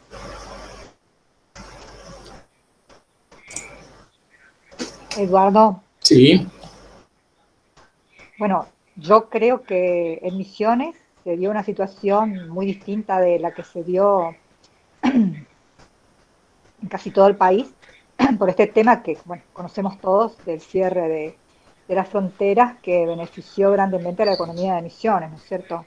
Speaker 2: Eduardo,
Speaker 1: Sí.
Speaker 2: bueno, yo creo que en Misiones se dio una situación muy distinta de la que se dio en casi todo el país, por este tema que, bueno, conocemos todos del cierre de las fronteras que benefició grandemente a la economía de Misiones, ¿no es cierto?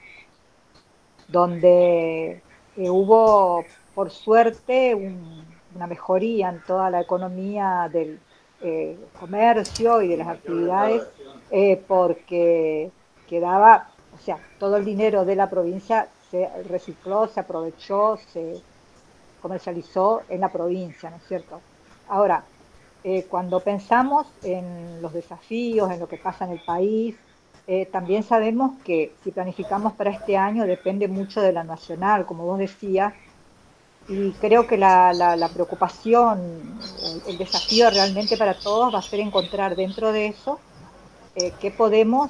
Speaker 2: Donde hubo, por suerte, una mejoría en toda la economía del comercio y de las actividades, porque quedaba, o sea, todo el dinero de la provincia se recicló, se aprovechó, se comercializó en la provincia, ¿no es cierto? Ahora, cuando pensamos en los desafíos, en lo que pasa en el país, también sabemos que si planificamos para este año depende mucho de la nacional, como vos decías, y creo que la preocupación, el desafío realmente para todos va a ser encontrar dentro de eso qué podemos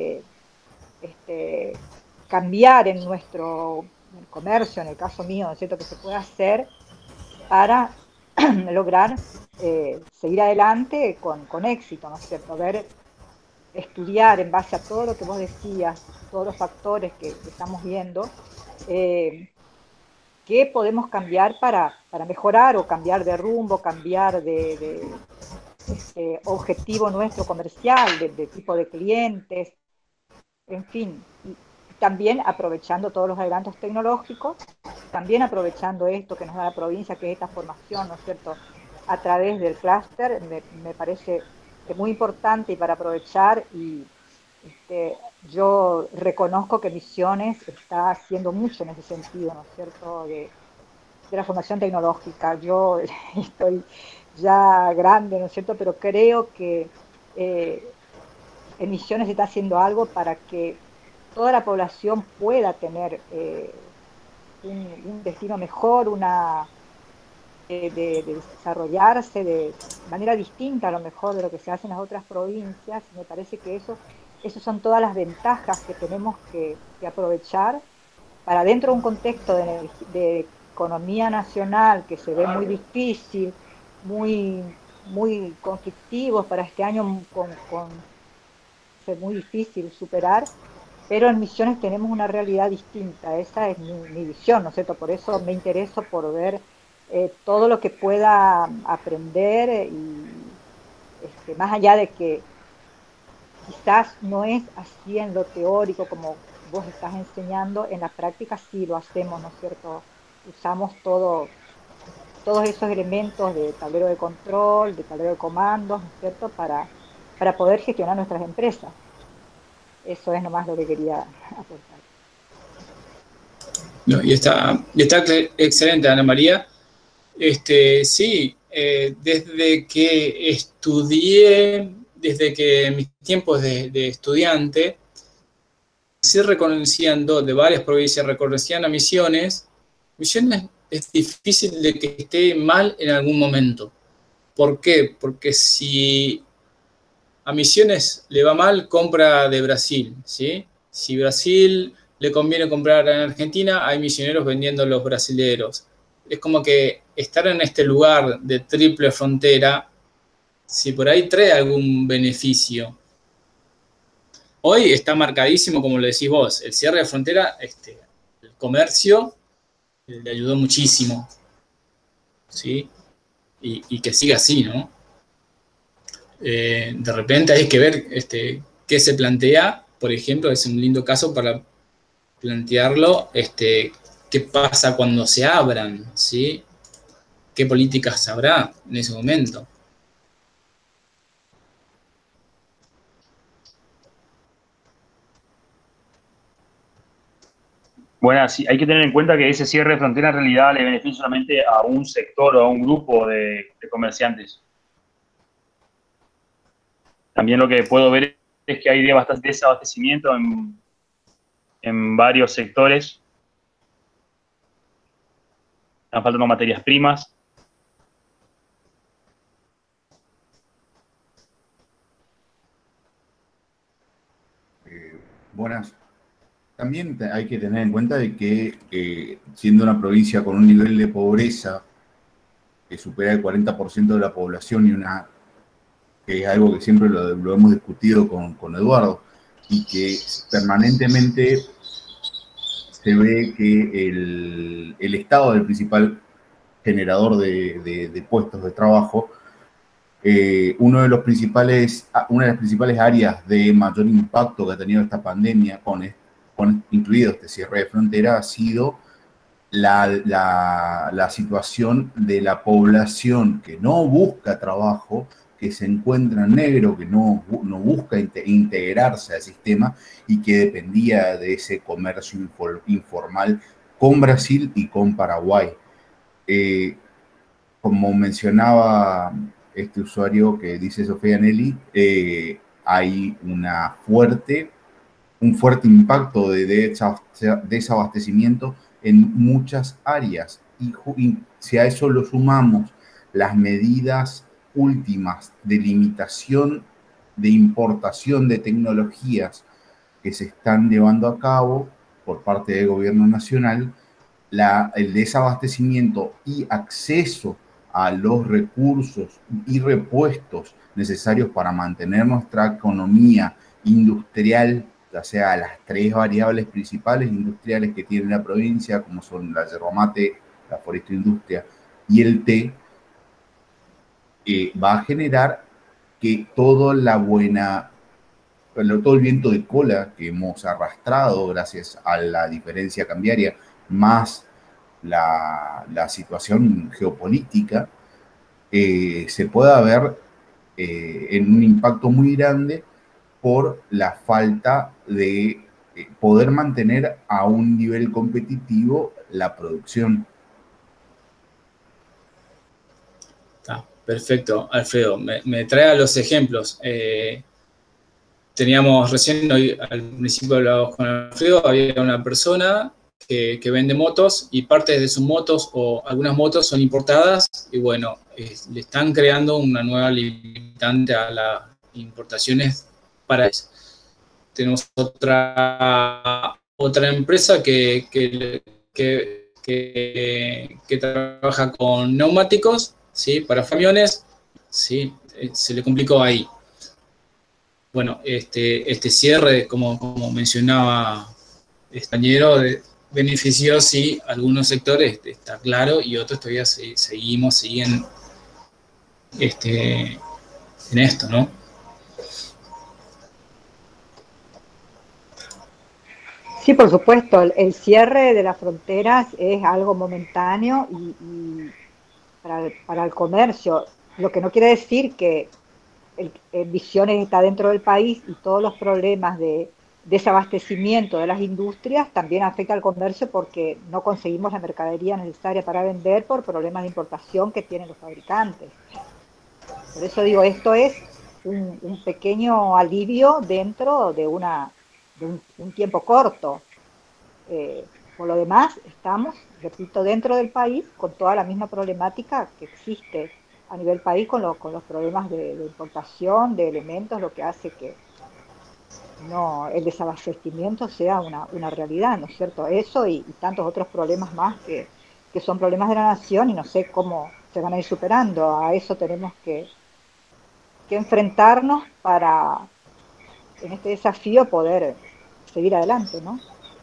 Speaker 2: este, cambiar en nuestro comercio, en el caso mío, ¿no es cierto?, que se puede hacer para lograr seguir adelante con éxito, ¿no es cierto? Ver, estudiar en base a todo lo que vos decías, todos los factores que estamos viendo, qué podemos cambiar para mejorar o cambiar de rumbo, cambiar de objetivo nuestro comercial, de tipo de clientes, en fin. Y también aprovechando todos los adelantos tecnológicos, también aprovechando esto que nos da la provincia, que es esta formación, ¿no es cierto?, a través del clúster, me parece muy importante y para aprovechar. Y yo reconozco que Misiones está haciendo mucho en ese sentido, ¿no es cierto?, de la formación tecnológica. Yo estoy ya grande, ¿no es cierto?, pero creo que en Misiones está haciendo algo para que toda la población pueda tener un destino mejor, de desarrollarse de manera distinta a lo mejor de lo que se hace en las otras provincias. Me parece que eso son todas las ventajas que tenemos que aprovechar para, dentro de un contexto de economía nacional que se ve muy difícil, muy conflictivos para este año, ser muy difícil superar, pero en Misiones tenemos una realidad distinta. Esa es mi visión, ¿no es cierto? Por eso me intereso por ver todo lo que pueda aprender y más allá de que quizás no es así en lo teórico como vos estás enseñando, en la práctica sí lo hacemos, ¿no es cierto? Usamos todos esos elementos de tablero de control, de tablero de comandos, ¿no es cierto?, para poder gestionar nuestras empresas. Eso es nomás lo que quería aportar.
Speaker 1: No, y está excelente, Ana María. Sí, desde que estudié, desde que mis tiempos de estudiante, sí reconocían de varias provincias, reconocían a Misiones. Misiones es difícil de que esté mal en algún momento. ¿Por qué? Porque si a Misiones le va mal, compra de Brasil, ¿sí? Si Brasil le conviene comprar en Argentina, hay misioneros vendiendo a los brasileros. Es como que estar en este lugar de triple frontera, si por ahí trae algún beneficio. Hoy está marcadísimo, como lo decís vos, el cierre de frontera, el comercio le ayudó muchísimo, ¿sí? Y que siga así, ¿no? De repente hay que ver qué se plantea. Por ejemplo, es un lindo caso para plantearlo, qué pasa cuando se abran, ¿sí? ¿Qué políticas habrá en ese momento?
Speaker 3: Bueno, sí, hay que tener en cuenta que ese cierre de frontera en realidad le beneficia solamente a un sector o a un grupo de comerciantes. También lo que puedo ver es que hay desabastecimiento en varios sectores. Están faltando materias primas.
Speaker 4: Buenas. También hay que tener en cuenta de que siendo una provincia con un nivel de pobreza que supera el 40% de la población que es algo que siempre lo hemos discutido con Eduardo, y que permanentemente se ve que el Estado es el principal generador de puestos de trabajo. Una de las principales áreas de mayor impacto que ha tenido esta pandemia, incluido este cierre de frontera, ha sido la situación de la población que no busca trabajo, que se encuentra en negro, que no busca integrarse al sistema y que dependía de ese comercio informal con Brasil y con Paraguay. Como mencionaba este usuario que dice Sofía Nelly, hay un fuerte impacto de desabastecimiento en muchas áreas. Y si a eso lo sumamos las medidas últimas de limitación de importación de tecnologías que se están llevando a cabo por parte del gobierno nacional, el desabastecimiento y acceso a los recursos y repuestos necesarios para mantener nuestra economía industrial ya sea las 3 variables principales industriales que tiene la provincia, como son la yerba mate, la forestindustria y el té, va a generar que todo el viento de cola que hemos arrastrado gracias a la diferencia cambiaria, más la situación geopolítica, se pueda ver en un impacto muy grande por la falta de poder mantener a un nivel competitivo la producción.
Speaker 1: Perfecto, Alfredo. Me trae a los ejemplos. Teníamos recién, hoy, al principio hablábamos con Alfredo, había una persona que vende motos y parte de sus motos o algunas motos son importadas y bueno, le están creando una nueva limitante a las importaciones para eso. Tenemos otra empresa que trabaja con neumáticos, ¿sí? Para camiones, ¿sí? Se le complicó ahí. Bueno, este cierre, como mencionaba Estañero, benefició sí algunos sectores, está claro, y otros todavía siguen en esto, ¿no?
Speaker 2: Sí, por supuesto, el cierre de las fronteras es algo momentáneo y para el comercio, lo que no quiere decir que Misiones está dentro del país y todos los problemas de desabastecimiento de las industrias también afecta al comercio porque no conseguimos la mercadería necesaria para vender por problemas de importación que tienen los fabricantes. Por eso digo, esto es un pequeño alivio dentro de un tiempo corto. Por lo demás, estamos, repito, dentro del país con toda la misma problemática que existe a nivel país con los problemas de importación de elementos, lo que hace que el desabastecimiento sea una realidad, ¿no es cierto? Eso y tantos otros problemas más que son problemas de la nación y no sé cómo se van a ir superando. A eso tenemos que enfrentarnos para, en este desafío, poder seguir adelante, ¿no?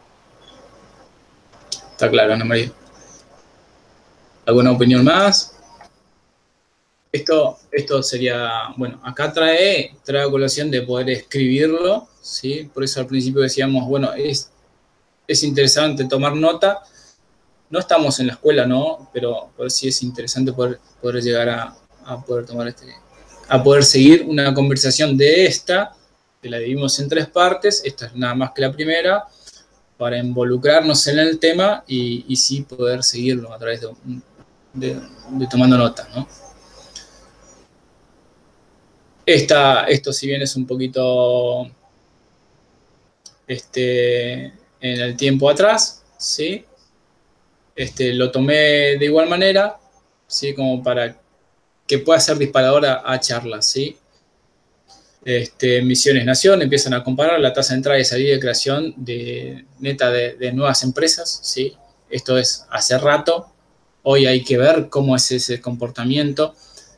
Speaker 1: Está claro, Ana María. ¿Alguna opinión más? Esto sería, bueno, acá trae a colación de poder escribirlo, ¿sí? Por eso al principio decíamos, bueno, es interesante tomar nota. No estamos en la escuela, ¿no? Pero sí es interesante poder llegar a poder tomar a poder seguir una conversación de esta, que la dividimos en 3 partes, esta es nada más que la primera, para involucrarnos en el tema y sí poder seguirlo a través de tomando notas, ¿no? Esto si bien es un poquito en el tiempo atrás, ¿sí? Lo tomé de igual manera, ¿sí? Como para que pueda ser disparador a charlas, ¿sí? Misiones Nación empiezan a comparar la tasa de entrada y salida de creación neta de nuevas empresas, ¿sí? Esto es hace rato, hoy hay que ver cómo es ese comportamiento,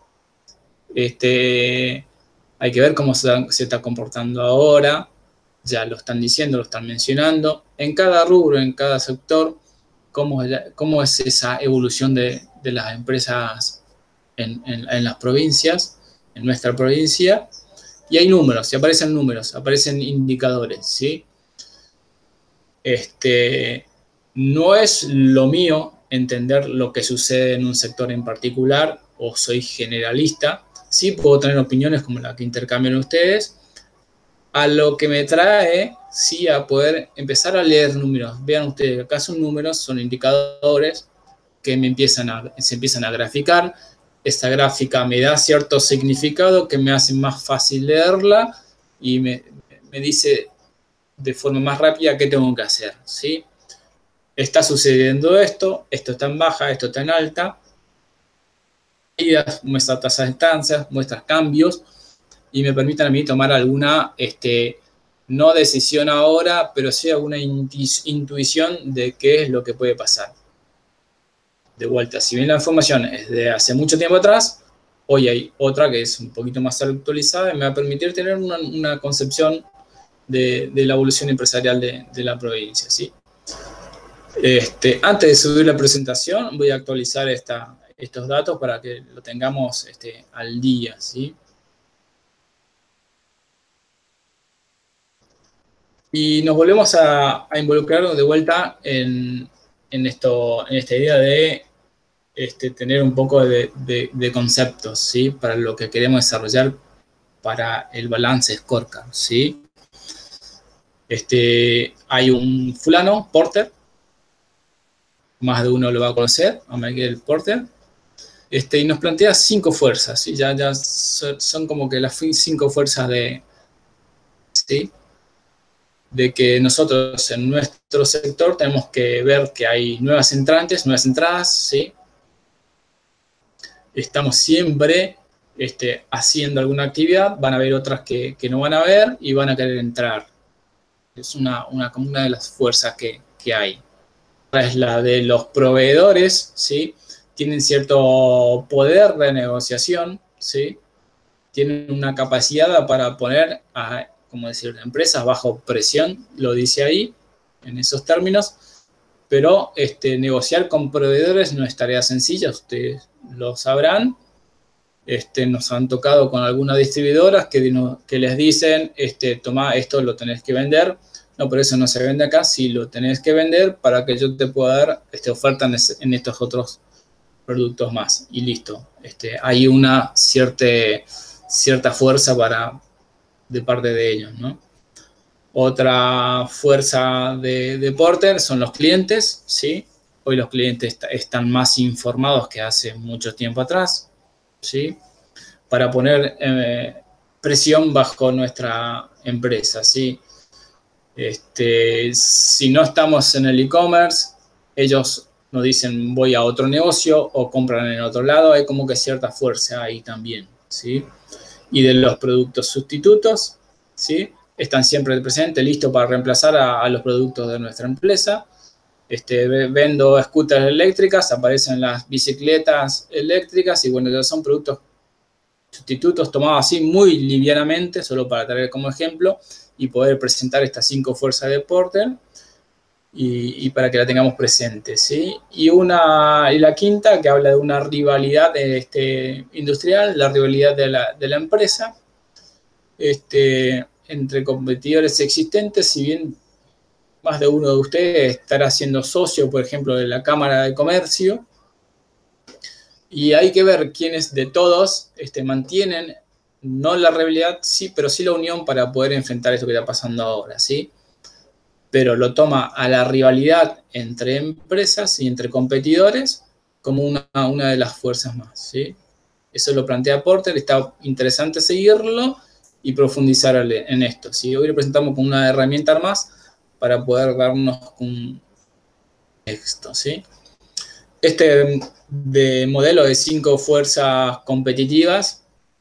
Speaker 1: hay que ver cómo se está comportando ahora, ya lo están diciendo, lo están mencionando, en cada rubro, en cada sector, cómo es esa evolución de las empresas en las provincias, en nuestra provincia, y hay números, aparecen indicadores, ¿sí? No es lo mío entender lo que sucede en un sector en particular, o soy generalista, sí puedo tener opiniones como la que intercambian ustedes, a lo que me trae, sí, a poder empezar a leer números. Vean ustedes, acá son números, son indicadores que se empiezan a graficar. Esta gráfica me da cierto significado que me hace más fácil leerla y me dice de forma más rápida qué tengo que hacer, ¿sí? Está sucediendo esto está en baja, esto está en alta, muestra tasas de estancias, muestra cambios y me permiten a mí tomar alguna, no decisión ahora, pero sí alguna intuición de qué es lo que puede pasar. De vuelta, si bien la información es de hace mucho tiempo atrás, hoy hay otra que es un poquito más actualizada y me va a permitir tener una concepción de la evolución empresarial de la provincia, ¿sí? Antes de subir la presentación, voy a actualizar estos datos para que lo tengamos al día, ¿sí? Y nos volvemos a involucrar de vuelta en esta idea de tener un poco de conceptos, ¿sí? Para lo que queremos desarrollar para el balance scorecard, ¿sí? Hay un fulano, Porter, más de uno lo va a conocer, a Michael Porter, y nos plantea 5 fuerzas, ¿sí? Ya son como que las 5 fuerzas ¿sí? De que nosotros en nuestro sector tenemos que ver que hay nuevas entrantes, nuevas entradas, ¿sí? Estamos siempre haciendo alguna actividad, van a haber otras que no van a ver y van a querer entrar. Es como una de las fuerzas que hay. Es la de los proveedores, ¿sí? Tienen cierto poder de negociación, ¿sí? Tienen una capacidad para poner a, como decir, empresas bajo presión, lo dice ahí, en esos términos, pero negociar con proveedores no es tarea sencilla, ustedes lo sabrán. Nos han tocado con algunas distribuidoras que les dicen, toma, esto lo tenés que vender. No, pero eso no se vende acá, sí lo tenés que vender para que yo te pueda dar oferta en estos otros productos más. Y listo. Hay una cierta fuerza de parte de ellos, ¿no? Otra fuerza de Porter son los clientes, ¿sí? Hoy los clientes están más informados que hace mucho tiempo atrás, ¿sí? Para poner presión bajo nuestra empresa, ¿sí? Si no estamos en el e-commerce, ellos nos dicen voy a otro negocio o compran en otro lado, hay como que cierta fuerza ahí también, ¿sí? Y de los productos sustitutos, ¿sí? Están siempre presentes, listos para reemplazar a los productos de nuestra empresa. Vendo scooters eléctricas, aparecen las bicicletas eléctricas y bueno, ya son productos sustitutos tomados así muy livianamente, solo para traer como ejemplo y poder presentar estas 5 fuerzas de Porter y para que la tengamos presente, ¿sí? Y la quinta que habla de una rivalidad industrial, la rivalidad de la empresa entre competidores existentes, si bien más de uno de ustedes estará siendo socio, por ejemplo, de la Cámara de Comercio, y hay que ver quiénes de todos mantienen no la rivalidad, sí, pero sí la unión para poder enfrentar esto que está pasando ahora, ¿sí? Pero lo toma a la rivalidad entre empresas y entre competidores como una de las fuerzas más, ¿sí? Eso lo plantea Porter, está interesante seguirlo y profundizar en esto, ¿sí? Hoy lo presentamos con una herramienta más para poder darnos un texto, ¿sí? De modelo de 5 fuerzas competitivas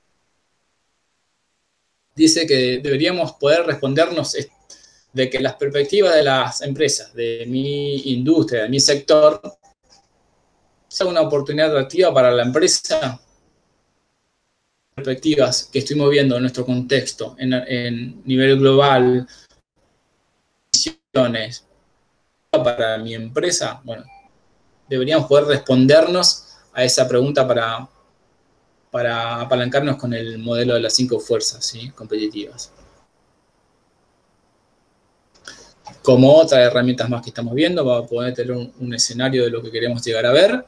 Speaker 1: dice que deberíamos poder respondernos de que las perspectivas de las empresas, de mi industria, de mi sector, sea una oportunidad atractiva para la empresa. Perspectivas que estuvimos viendo en nuestro contexto, en nivel global, misiones, para mi empresa, bueno, deberíamos poder respondernos a esa pregunta para apalancarnos con el modelo de las 5 fuerzas, ¿sí? Competitivas. Como otras herramientas más que estamos viendo, vamos a poder tener un escenario de lo que queremos llegar a ver.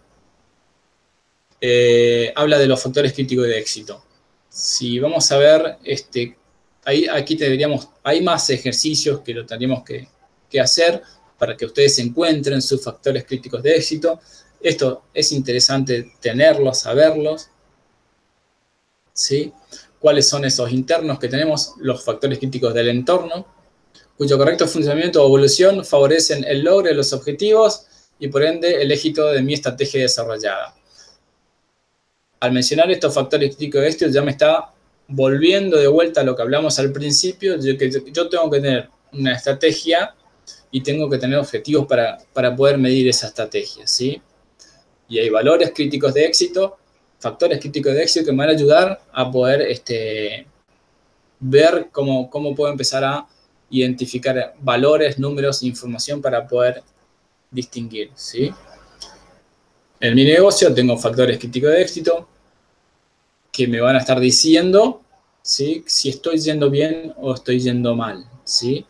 Speaker 1: Habla de los factores críticos de éxito. Si vamos a ver, aquí hay más ejercicios que lo tendríamos que hacer para que ustedes encuentren sus factores críticos de éxito. Esto es interesante tenerlos, saberlos, ¿sí? ¿Cuáles son esos internos que tenemos? Los factores críticos del entorno, cuyo correcto funcionamiento o evolución favorecen el logro de los objetivos y por ende el éxito de mi estrategia desarrollada. Al mencionar estos factores críticos de éxito ya me está volviendo de vuelta a lo que hablamos al principio, de que yo tengo que tener una estrategia y tengo que tener objetivos para poder medir esa estrategia, ¿sí? Y hay valores críticos de éxito, factores críticos de éxito que me van a ayudar a poder ver cómo puedo empezar a identificar valores, números, información para poder distinguir, ¿sí? En mi negocio tengo factores críticos de éxito que me van a estar diciendo, ¿sí?, si estoy yendo bien o estoy yendo mal, ¿sí?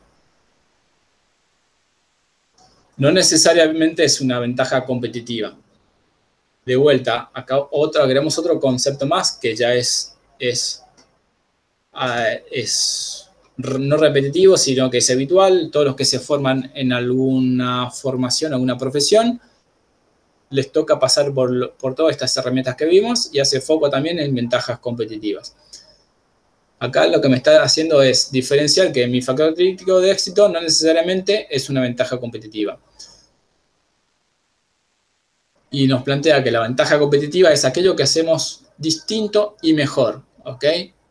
Speaker 1: No necesariamente es una ventaja competitiva. De vuelta, acá agregamos otro concepto más que ya es no repetitivo, sino que es habitual. Todos los que se forman en alguna formación, alguna profesión, les toca pasar por todas estas herramientas que vimos y hace foco también en ventajas competitivas. Acá lo que me está haciendo es diferenciar que mi factor crítico de éxito no necesariamente es una ventaja competitiva. Y nos plantea que la ventaja competitiva es aquello que hacemos distinto y mejor, ¿ok?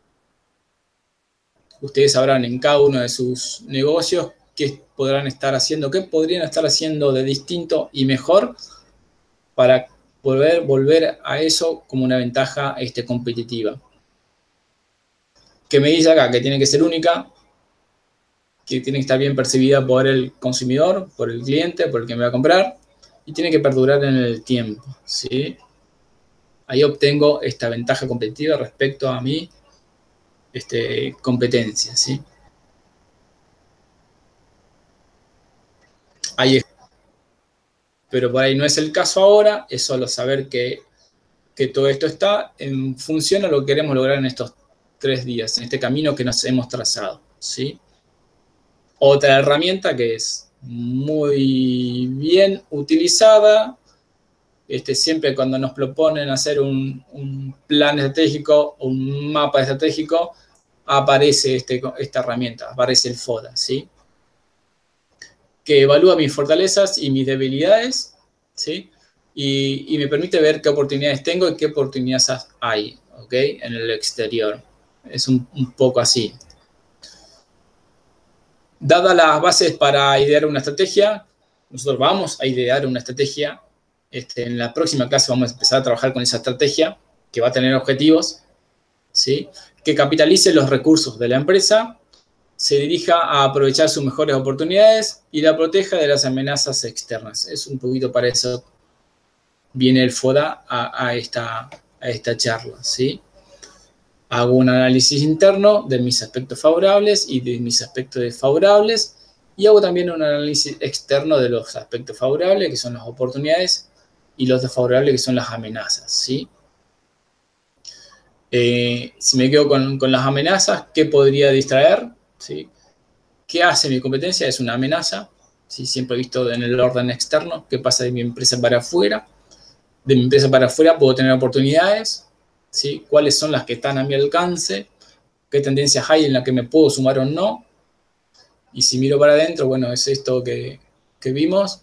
Speaker 1: Ustedes sabrán en cada uno de sus negocios qué podrían estar haciendo de distinto y mejor para poder volver a eso como una ventaja competitiva. Que me dice acá que tiene que ser única, que tiene que estar bien percibida por el consumidor, por el cliente, por el que me va a comprar, y tiene que perdurar en el tiempo, ¿sí? Ahí obtengo esta ventaja competitiva respecto a mi competencia, ¿sí? Ahí, pero por ahí no es el caso ahora, es solo saber que todo esto está en función a lo que queremos lograr en estos 3 días, en este camino que nos hemos trazado, ¿sí? Otra herramienta que es muy bien utilizada, siempre cuando nos proponen hacer un plan estratégico o un mapa estratégico, aparece esta herramienta, aparece el FODA, ¿sí? Que evalúa mis fortalezas y mis debilidades, ¿sí? Y me permite ver qué oportunidades tengo y qué oportunidades hay, ¿ok? En el exterior. Es un poco así. Dadas las bases para idear una estrategia, nosotros vamos a idear una estrategia. En la próxima clase vamos a empezar a trabajar con esa estrategia que va a tener objetivos, ¿sí? Que capitalice los recursos de la empresa, se dirija a aprovechar sus mejores oportunidades y la proteja de las amenazas externas. Es un poquito para eso viene el FODA a esta charla, ¿sí? Hago un análisis interno de mis aspectos favorables y de mis aspectos desfavorables y hago también un análisis externo de los aspectos favorables, que son las oportunidades, y los desfavorables, que son las amenazas, ¿sí? Si me quedo con las amenazas, ¿qué podría distraer? ¿Sí? ¿Qué hace mi competencia? Es una amenaza, ¿sí? Siempre he visto en el orden externo, ¿qué pasa de mi empresa para afuera? De mi empresa para afuera puedo tener oportunidades, ¿sí? ¿Cuáles son las que están a mi alcance? ¿Qué tendencias hay en las que me puedo sumar o no? Y si miro para adentro, bueno, es esto que vimos,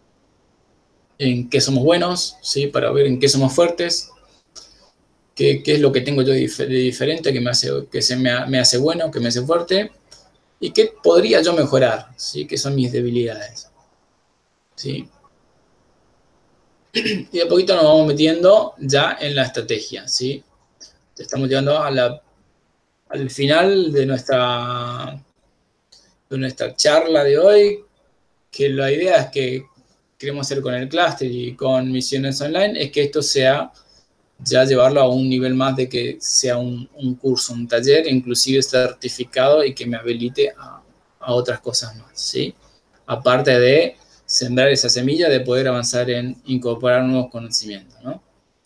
Speaker 1: en qué somos buenos, ¿sí? Para ver en qué somos fuertes, qué es lo que tengo yo de diferente, que me hace bueno, que me hace fuerte, y qué podría yo mejorar, ¿sí? Que son mis debilidades, ¿sí? Y de a poquito nos vamos metiendo ya en la estrategia, ¿sí? Estamos llegando al final de nuestra charla de hoy, que la idea es que queremos hacer con el clúster y con misiones online, es que esto sea ya llevarlo a un nivel más de que sea un curso, un taller, inclusive certificado y que me habilite a otras cosas más, ¿sí? Aparte de sembrar esa semilla de poder avanzar en incorporar nuevos conocimientos, ¿no?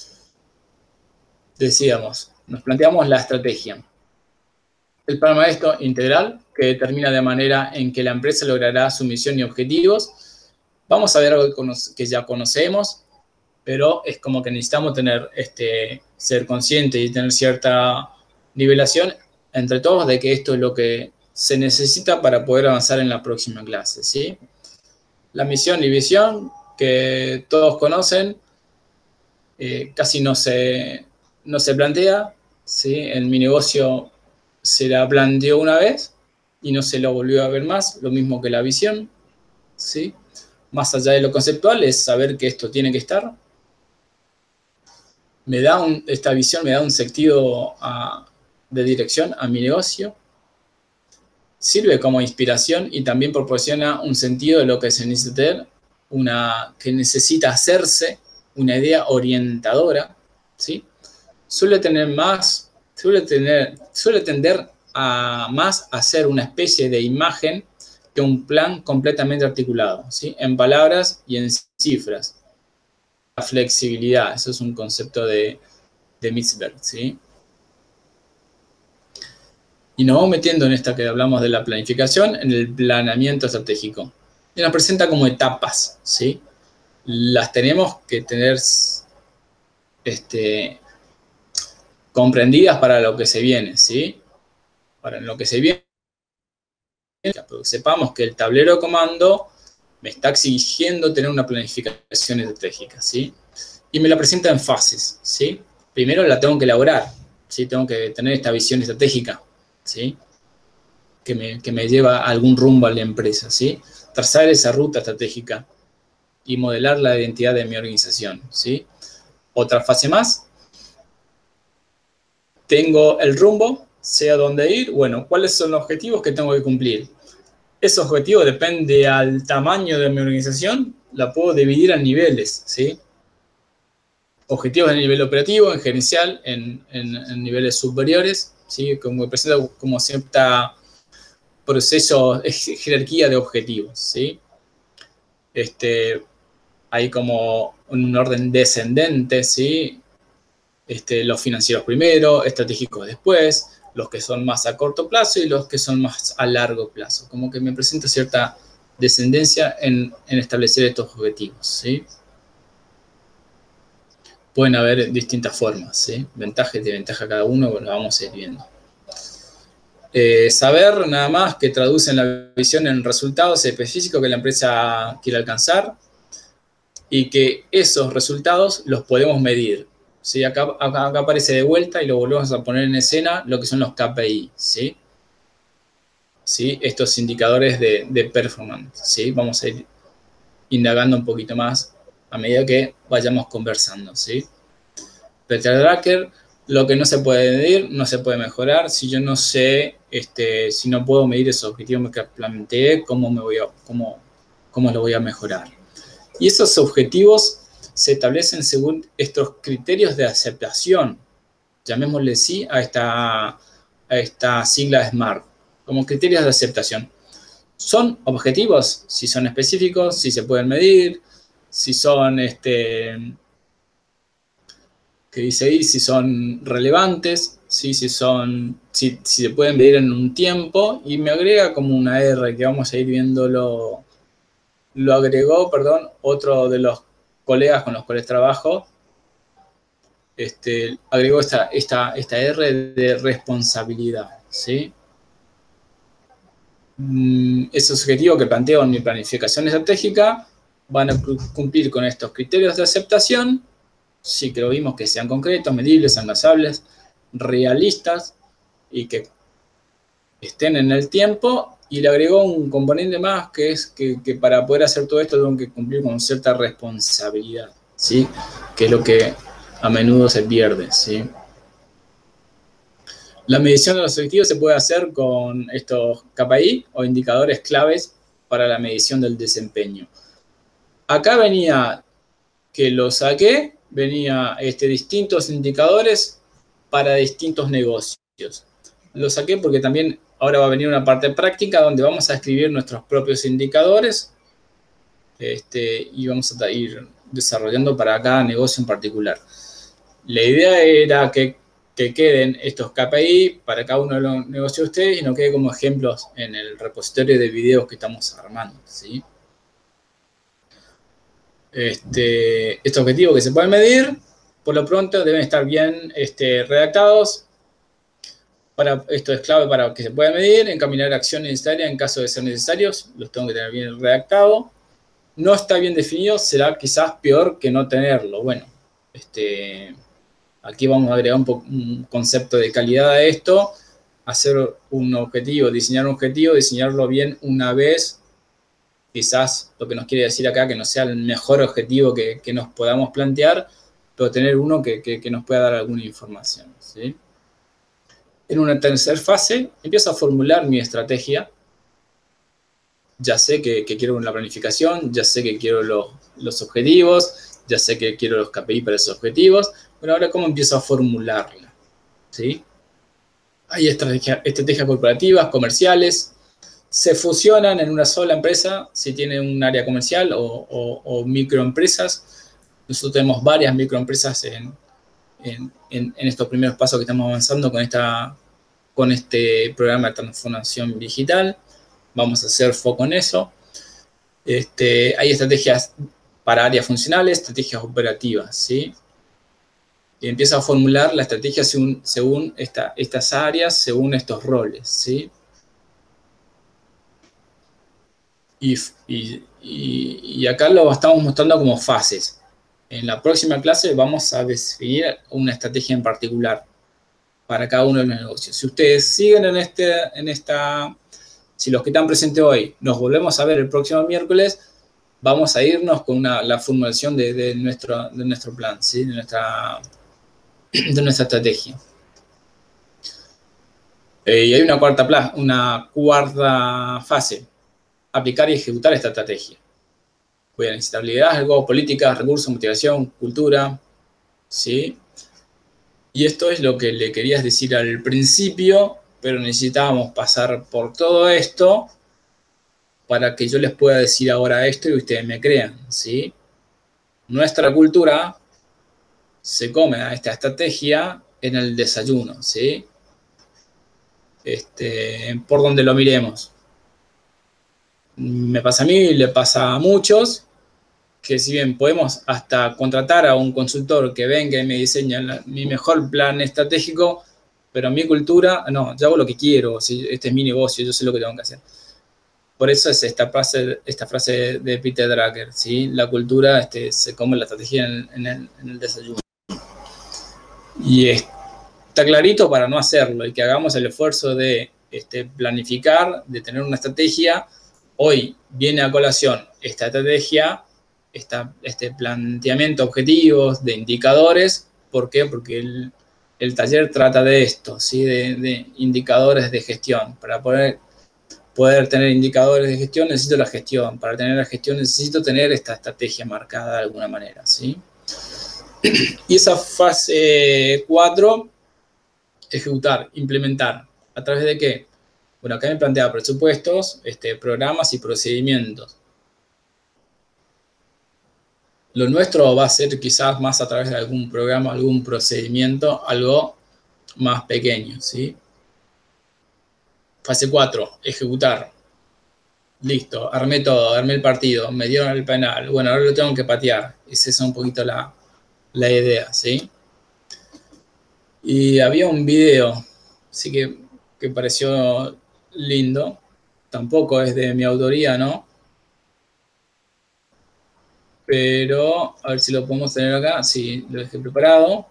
Speaker 1: Decíamos, nos planteamos la estrategia. El plan maestro integral que determina de manera en que la empresa logrará su misión y objetivos. Vamos a ver algo que ya conocemos, pero es como que necesitamos tener ser conscientes y tener cierta nivelación entre todos de que esto es lo que se necesita para poder avanzar en la próxima clase, ¿sí? La misión y visión que todos conocen casi no se plantea, ¿sí? En mi negocio se la planteó una vez y no se lo volvió a ver más, lo mismo que la visión, ¿sí? Más allá de lo conceptual es saber que esto tiene que estar. Esta visión me da un sentido de dirección a mi negocio. sirve como inspiración y también proporciona un sentido de lo que se necesita, que necesita hacerse, una idea orientadora, ¿sí? Suele tender a más a ser una especie de imagen que un plan completamente articulado, ¿sí? En palabras y en cifras. La flexibilidad, eso es un concepto de Mitzberg, ¿sí? Y nos vamos metiendo en esta que hablamos de la planificación, en el planeamiento estratégico. Y nos presenta como etapas, ¿sí? Las tenemos que tener comprendidas para lo que se viene, ¿sí? Para lo que se viene, pero sepamos que el tablero de comando me está exigiendo tener una planificación estratégica, ¿sí? Y me la presenta en fases, ¿sí? Primero la tengo que elaborar, ¿sí? Tengo que tener esta visión estratégica, ¿sí? Que me lleva a algún rumbo a la empresa, ¿sí? Trazar esa ruta estratégica y modelar la identidad de mi organización, ¿sí? Otra fase más. Tengo el rumbo, sé a dónde ir. Bueno, ¿cuáles son los objetivos que tengo que cumplir? Esos objetivos depende al tamaño de mi organización, la puedo dividir en niveles, ¿sí? Objetivos a nivel operativo, en gerencial, en niveles superiores, ¿sí? Como presenta como cierta proceso, jerarquía de objetivos, ¿sí? Hay como un orden descendente, ¿sí? Los financieros primero, estratégicos después, los que son más a corto plazo y los que son más a largo plazo. Como que me presenta cierta descendencia en establecer estos objetivos, ¿sí? Pueden haber distintas formas, ¿sí? Ventajas y desventajas cada uno, lo vamos a ir viendo. Saber nada más que traducen la visión en resultados específicos que la empresa quiere alcanzar y que esos resultados los podemos medir. ¿Sí? Acá aparece de vuelta y lo volvemos a poner en escena lo que son los KPI, ¿sí? ¿Sí? Estos indicadores de performance, ¿sí? Vamos a ir indagando un poquito más a medida que vayamos conversando, ¿sí? Peter Drucker, lo que no se puede medir, no se puede mejorar. Si yo no sé, si no puedo medir esos objetivos que planteé, ¿cómo lo voy a mejorar? Y esos objetivos se establecen según estos criterios de aceptación, llamémosle sí a esta sigla SMART, como criterios de aceptación. Son objetivos, si son específicos, si se pueden medir, si son, ¿qué dice ahí? Si son relevantes, ¿sí? si se pueden medir en un tiempo, y me agrega como una R que vamos a ir viendo lo agregó, perdón, otro de los colegas con los cuales trabajo, agregó esta R de responsabilidad, ¿sí? Esos objetivos que planteo en mi planificación estratégica van a cumplir con estos criterios de aceptación, sí que lo vimos, que sean concretos, medibles, alcanzables, realistas y que estén en el tiempo. Y le agregó un componente más, que es que para poder hacer todo esto tengo que cumplir con cierta responsabilidad, ¿sí? Que es lo que a menudo se pierde, ¿sí? La medición de los objetivos se puede hacer con estos KPI o indicadores claves para la medición del desempeño. Acá venía, que lo saqué, venía distintos indicadores para distintos negocios. Lo saqué porque también ahora va a venir una parte práctica donde vamos a escribir nuestros propios indicadores y vamos a ir desarrollando para cada negocio en particular. La idea era que queden estos KPI para cada uno de los negocios de ustedes y no quede como ejemplos en el repositorio de videos que estamos armando, ¿sí? Estos objetivos que se pueden medir, por lo pronto deben estar bien redactados. Esto es clave para que se pueda medir, encaminar acciones necesarias en caso de ser necesarios, los tengo que tener bien redactado. No está bien definido, será quizás peor que no tenerlo. Bueno, aquí vamos a agregar un concepto de calidad a esto, hacer un objetivo, diseñarlo bien una vez. Quizás lo que nos quiere decir acá que no sea el mejor objetivo que nos podamos plantear, pero tener uno que nos pueda dar alguna información, ¿sí? En una tercera fase, empiezo a formular mi estrategia. Ya sé que quiero una planificación, ya sé que quiero los objetivos, ya sé que quiero los KPI para esos objetivos. Bueno, ahora, ¿cómo empiezo a formularla? ¿Sí? Hay estrategias corporativas, comerciales, se fusionan en una sola empresa si tiene un área comercial o microempresas. Nosotros tenemos varias microempresas en estos primeros pasos que estamos avanzando con este programa de transformación digital. Vamos a hacer foco en eso. Hay estrategias para áreas funcionales, estrategias operativas, ¿sí? Y empiezo a formular la estrategia según estas áreas, según estos roles, ¿sí? Y acá lo estamos mostrando como fases. En la próxima clase vamos a definir una estrategia en particular para cada uno de los negocios. Si ustedes siguen si los que están presentes hoy nos volvemos a ver el próximo miércoles, vamos a irnos con la formulación de nuestro plan, ¿sí? de nuestra estrategia. Y hay una cuarta fase: aplicar y ejecutar esta estrategia. Voy a necesitar liderazgo, políticas, recursos, motivación, cultura, ¿sí? Y esto es lo que le querías decir al principio, pero necesitábamos pasar por todo esto para que yo les pueda decir ahora esto y ustedes me crean, ¿sí? Nuestra cultura se come a esta estrategia en el desayuno, ¿sí? Por donde lo miremos. Me pasa a mí, le pasa a muchos, que si bien podemos hasta contratar a un consultor que venga y me diseña mi mejor plan estratégico, pero mi cultura, no, yo hago lo que quiero, ¿sí? Este es mi negocio, yo sé lo que tengo que hacer. Por eso es esta frase de Peter Drucker, ¿sí? La cultura se come la estrategia en el desayuno. Y está clarito para no hacerlo y que hagamos el esfuerzo de planificar, de tener una estrategia. Hoy viene a colación esta estrategia, este planteamiento de objetivos, de indicadores. ¿Por qué? Porque el taller trata de esto, ¿sí? de indicadores de gestión. Para poder tener indicadores de gestión necesito la gestión. Para tener la gestión necesito tener esta estrategia marcada de alguna manera, ¿sí? Y esa fase 4, ejecutar, implementar. ¿A través de qué? Bueno, acá me plantea presupuestos, programas y procedimientos. Lo nuestro va a ser quizás más a través de algún programa, algún procedimiento, algo más pequeño, ¿sí? Fase 4, ejecutar. Listo, armé todo, armé el partido, me dieron el penal. Bueno, ahora lo tengo que patear. Esa es un poquito la idea, ¿sí? Y había un video, sí que pareció lindo. Tampoco es de mi autoría, ¿no? Pero, a ver si lo podemos tener acá. Sí, lo dejé preparado.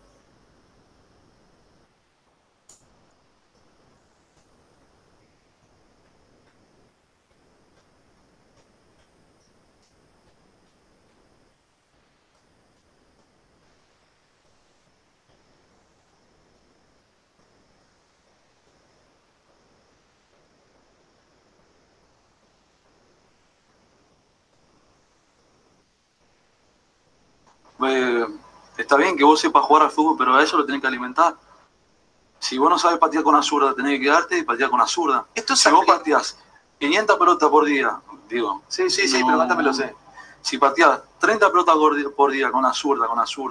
Speaker 5: Está bien que vos sepas jugar al fútbol, pero a eso lo tenés que alimentar. Si vos no sabes patear con la zurda, tenés que quedarte y patear con la zurda. Si vos pateás 500 pelotas por día, digo. Sí, pero antes me lo sé. Si pateás 30 pelotas por día con la zurda,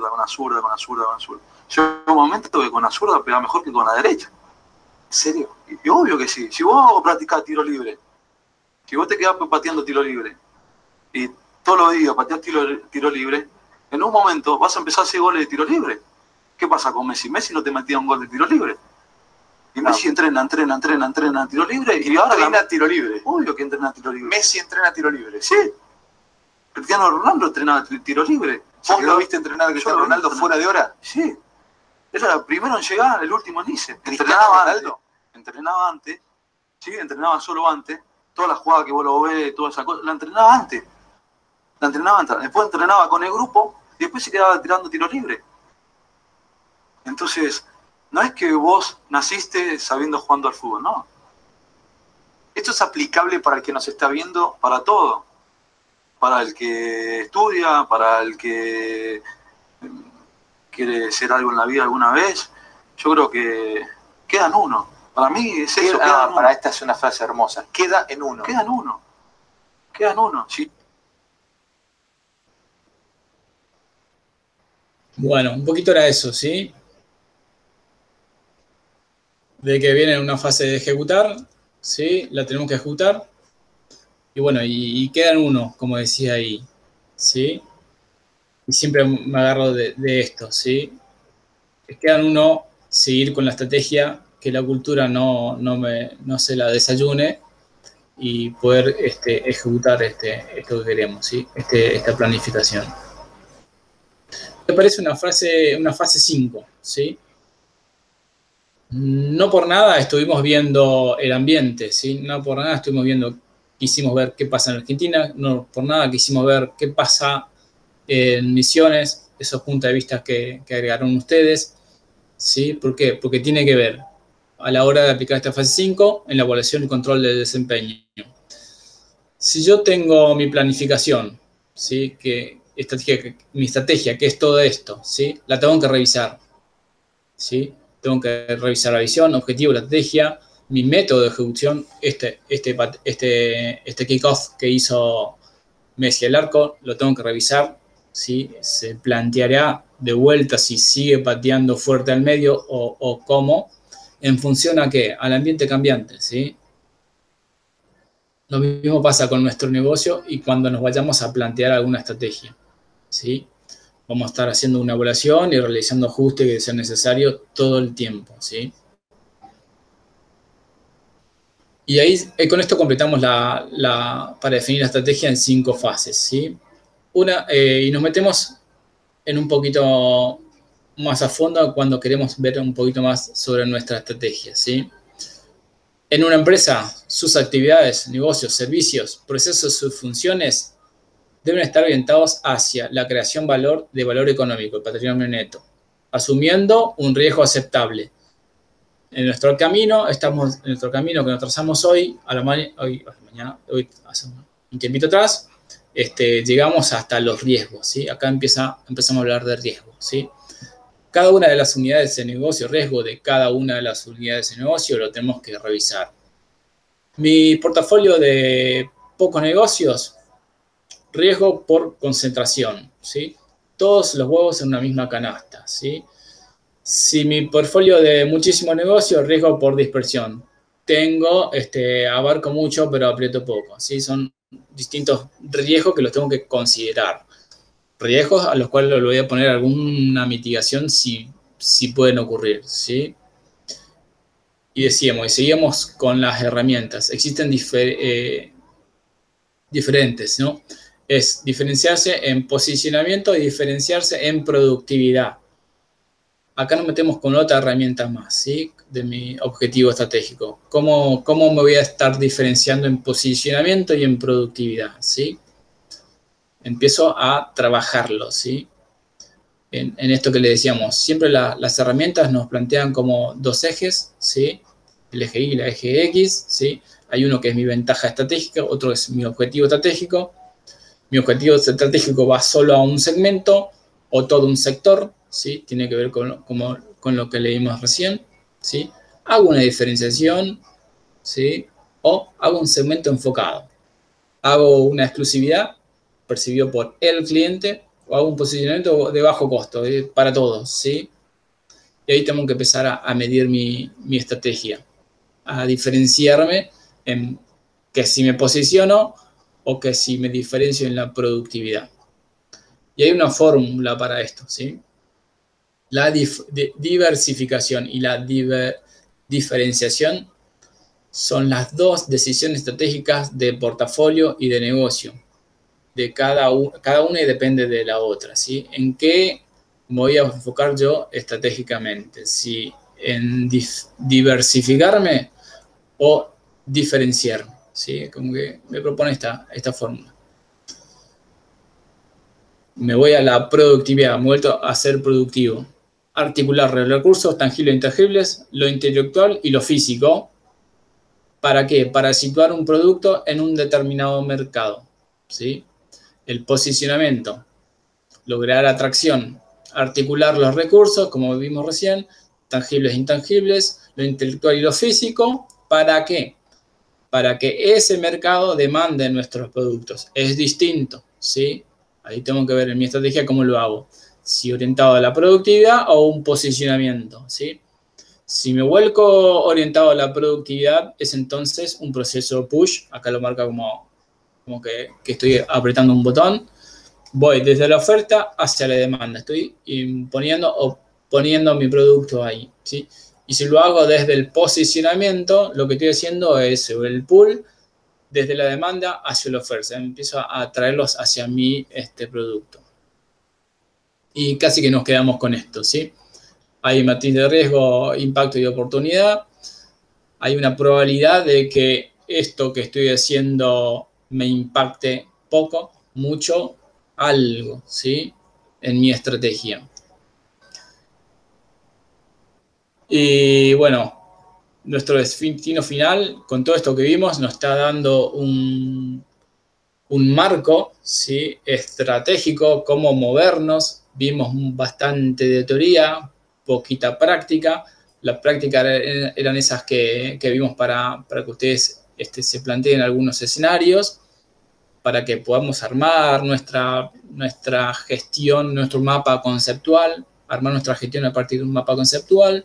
Speaker 5: yo en un momento que con la zurda pega mejor que con la derecha. ¿En serio? Y obvio que sí. Si vos practicás tiro libre, si vos te quedás pateando tiro libre y todos los días pateás tiro libre, en un momento vas a empezar a hacer goles de tiro libre. ¿Qué pasa con Messi? Messi no te metía un gol de tiro libre. Y Messi entrena tiro libre. Y ahora entrena tiro libre. Obvio que entrena tiro libre. Messi entrena tiro libre. Sí. Cristiano Ronaldo entrenaba tiro libre. ¿Vos lo viste entrenar a Cristiano Ronaldo fuera de hora? Sí. Era el primero en llegar, el último en irse. Entrenaba antes. Sí, entrenaba solo antes. Todas las jugadas que vos lo ves, toda esa cosa, la entrenaba antes. Después entrenaba con el grupo y después se quedaba tirando tiro libre. Entonces, no es que vos naciste sabiendo jugando al fútbol, no. Esto es aplicable para el que nos está viendo, para todo. Para el que estudia, para el que quiere ser algo en la vida alguna vez. Yo creo que queda en uno. Para mí es eso.
Speaker 6: Para esta es una frase hermosa. Queda en uno.
Speaker 5: Queda en uno. Queda en uno. Sí.
Speaker 1: Bueno, un poquito era eso, ¿sí? De que viene una fase de ejecutar, ¿sí? La tenemos que ejecutar. Y bueno, y queda en uno, como decía ahí, ¿sí? Y siempre me agarro de esto, ¿sí? Queda en uno seguir con la estrategia, que la cultura no se la desayune y poder ejecutar esto que queremos, ¿sí? Esta planificación. Me parece una fase 5, ¿sí? No por nada estuvimos viendo el ambiente, ¿sí? No por nada estuvimos viendo, quisimos ver qué pasa en Argentina, no por nada quisimos ver qué pasa en Misiones, esos puntos de vista que agregaron ustedes, ¿sí? ¿Por qué? Porque tiene que ver a la hora de aplicar esta fase 5 en la evaluación y control del desempeño. Si yo tengo mi planificación, ¿sí? Mi estrategia, que es todo esto, ¿sí? La tengo que revisar, ¿sí? Tengo que revisar la visión, objetivo, la estrategia, mi método de ejecución, este kickoff que hizo Messi al arco, lo tengo que revisar, ¿sí? Se planteará de vuelta si sigue pateando fuerte al medio o cómo, en función a qué, al ambiente cambiante, ¿sí? Lo mismo pasa con nuestro negocio y cuando nos vayamos a plantear alguna estrategia, ¿sí? Vamos a estar haciendo una evaluación y realizando ajustes que sean necesarios todo el tiempo, ¿sí? Y ahí, con esto completamos para definir la estrategia en 5 fases, ¿sí? Y nos metemos en un poquito más a fondo cuando queremos ver un poquito más sobre nuestra estrategia, ¿sí? En una empresa, sus actividades, negocios, servicios, procesos, sus funciones deben estar orientados hacia la creación de valor económico, el patrimonio neto, asumiendo un riesgo aceptable. En nuestro camino que nos trazamos hoy, hace un tiempito atrás, llegamos hasta los riesgos, ¿sí? Acá empezamos a hablar de riesgos, ¿sí? Cada una de las unidades de negocio, riesgo de cada una de las unidades de negocio, lo tenemos que revisar. Mi portafolio de pocos negocios, riesgo por concentración, ¿sí? Todos los huevos en una misma canasta, ¿sí? Si mi portfolio de muchísimos negocios, riesgo por dispersión. Abarco mucho, pero aprieto poco, ¿sí? Son distintos riesgos que los tengo que considerar. Riesgos a los cuales le voy a poner alguna mitigación si pueden ocurrir, ¿sí? Y seguíamos con las herramientas. Existen diferentes, ¿no? Es diferenciarse en posicionamiento y diferenciarse en productividad. Acá nos metemos con otra herramienta más, ¿sí? De mi objetivo estratégico. ¿Cómo me voy a estar diferenciando en posicionamiento y en productividad, ¿sí? Empiezo a trabajarlo, ¿sí? En esto que le decíamos, siempre las herramientas nos plantean como 2 ejes, ¿sí? El eje Y y el eje X, ¿sí? Hay uno que es mi ventaja estratégica, otro es mi objetivo estratégico. Mi objetivo estratégico va solo a un segmento o todo un sector, ¿sí? Tiene que ver con lo que leímos recién, ¿sí? Hago una diferenciación, ¿sí? O hago un segmento enfocado. Hago una exclusividad percibido por el cliente o hago un posicionamiento de bajo costo para todos, ¿sí? Y ahí tengo que empezar a medir mi estrategia, a diferenciarme en que si me posiciono o que si me diferencio en la productividad. Y hay una fórmula para esto, ¿sí? La diversificación y la diferenciación son las 2 decisiones estratégicas de portafolio y de negocio. De cada una y depende de la otra, ¿sí? ¿En qué me voy a enfocar yo estratégicamente? Si en diversificarme o diferenciarme, ¿sí? Como que me propone esta fórmula. Me voy a la productividad, me he vuelto a ser productivo. articular los recursos tangibles e intangibles, lo intelectual y lo físico. ¿Para qué? Para situar un producto en un determinado mercado, ¿sí? El posicionamiento, lograr atracción, articular los recursos, como vimos recién, tangibles e intangibles, lo intelectual y lo físico. ¿Para qué? Para que ese mercado demande nuestros productos. Es distinto, ¿sí? Ahí tengo que ver en mi estrategia cómo lo hago. Si orientado a la productividad o un posicionamiento, ¿sí? Si me vuelco orientado a la productividad, es entonces un proceso push. Acá lo marca como que estoy apretando un botón. Voy desde la oferta hacia la demanda. Estoy imponiendo o poniendo mi producto ahí, ¿sí? Y si lo hago desde el posicionamiento, lo que estoy haciendo es el pull desde la demanda hacia la oferta. Empiezo a traerlos hacia mi producto. Y casi que nos quedamos con esto, ¿sí? Hay matriz de riesgo, impacto y oportunidad. Hay una probabilidad de que esto que estoy haciendo me impacte poco, mucho, algo, ¿sí? En mi estrategia. Y bueno, nuestro destino final, con todo esto que vimos, nos está dando un marco, ¿sí? Estratégico, cómo movernos. Vimos bastante de teoría, poquita práctica. Las prácticas eran esas que vimos para que ustedes se planteen algunos escenarios, para que podamos armar nuestra gestión, nuestro mapa conceptual, armar nuestra gestión a partir de un mapa conceptual.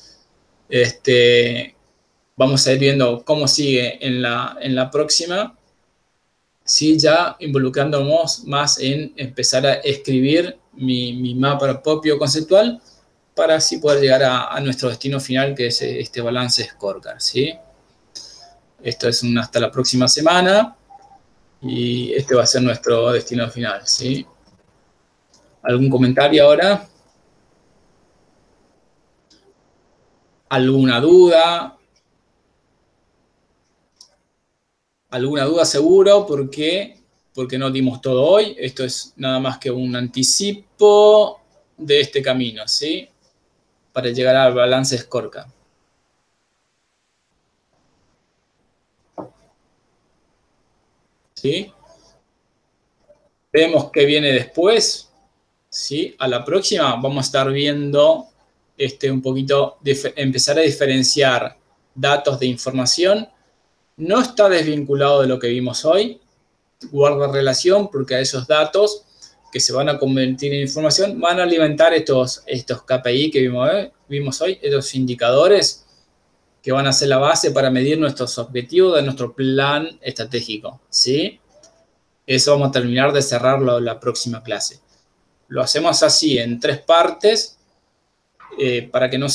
Speaker 1: Vamos a ir viendo cómo sigue en la próxima, sí, ya involucrándonos más en empezar a escribir mi mapa propio conceptual para así poder llegar a nuestro destino final, que es este balance scorecard, ¿sí? Esto es hasta la próxima semana y este va a ser nuestro destino final, ¿sí? ¿Algún comentario ahora? ¿Alguna duda? ¿Alguna duda seguro? ¿Por qué? Porque no dimos todo hoy. Esto es nada más que un anticipo de este camino, ¿sí? Para llegar al balance scorecard. ¿Sí? Vemos qué viene después, ¿sí? A la próxima vamos a estar viendo un poquito, empezar a diferenciar datos de información. No está desvinculado de lo que vimos hoy. Guarda relación porque a esos datos que se van a convertir en información van a alimentar estos KPI que vimos hoy, estos indicadores que van a ser la base para medir nuestros objetivos de nuestro plan estratégico, ¿sí? Eso vamos a terminar de cerrarlo la próxima clase. Lo hacemos así en 3 partes para que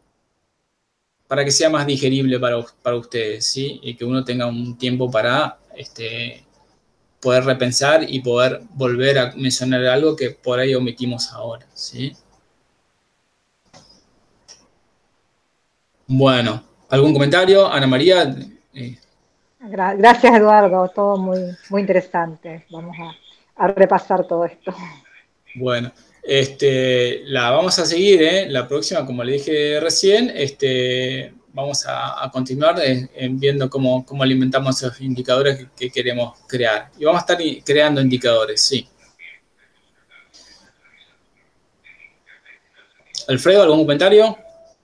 Speaker 1: sea más digerible para ustedes, ¿sí? Y que uno tenga un tiempo para poder repensar y poder volver a mencionar algo que por ahí omitimos ahora, ¿sí? Bueno, ¿algún comentario? Ana María.
Speaker 2: Gracias, Eduardo, todo muy, muy interesante. Vamos a repasar todo esto.
Speaker 1: Bueno, la vamos a seguir, la próxima, como le dije recién, vamos a continuar viendo cómo alimentamos esos indicadores que queremos crear. Y vamos a estar creando indicadores, sí. Alfredo, ¿algún comentario?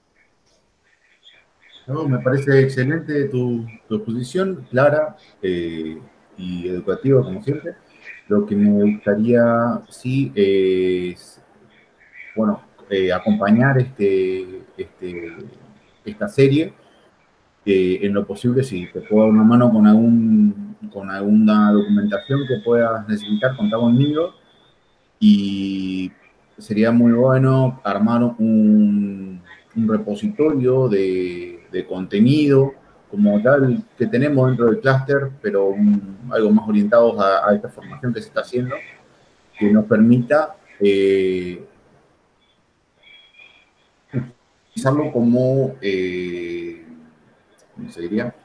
Speaker 4: No, me parece excelente tu exposición, clara y educativa, como siempre. Lo que me gustaría, sí, es, bueno, acompañar esta serie. En lo posible, si te puedo dar una mano con alguna documentación que puedas necesitar, contá conmigo. Y sería muy bueno armar un repositorio de contenido como tal que tenemos dentro del clúster, pero algo más orientado a esta formación que se está haciendo, que nos permita utilizarlo como, ¿cómo se diría?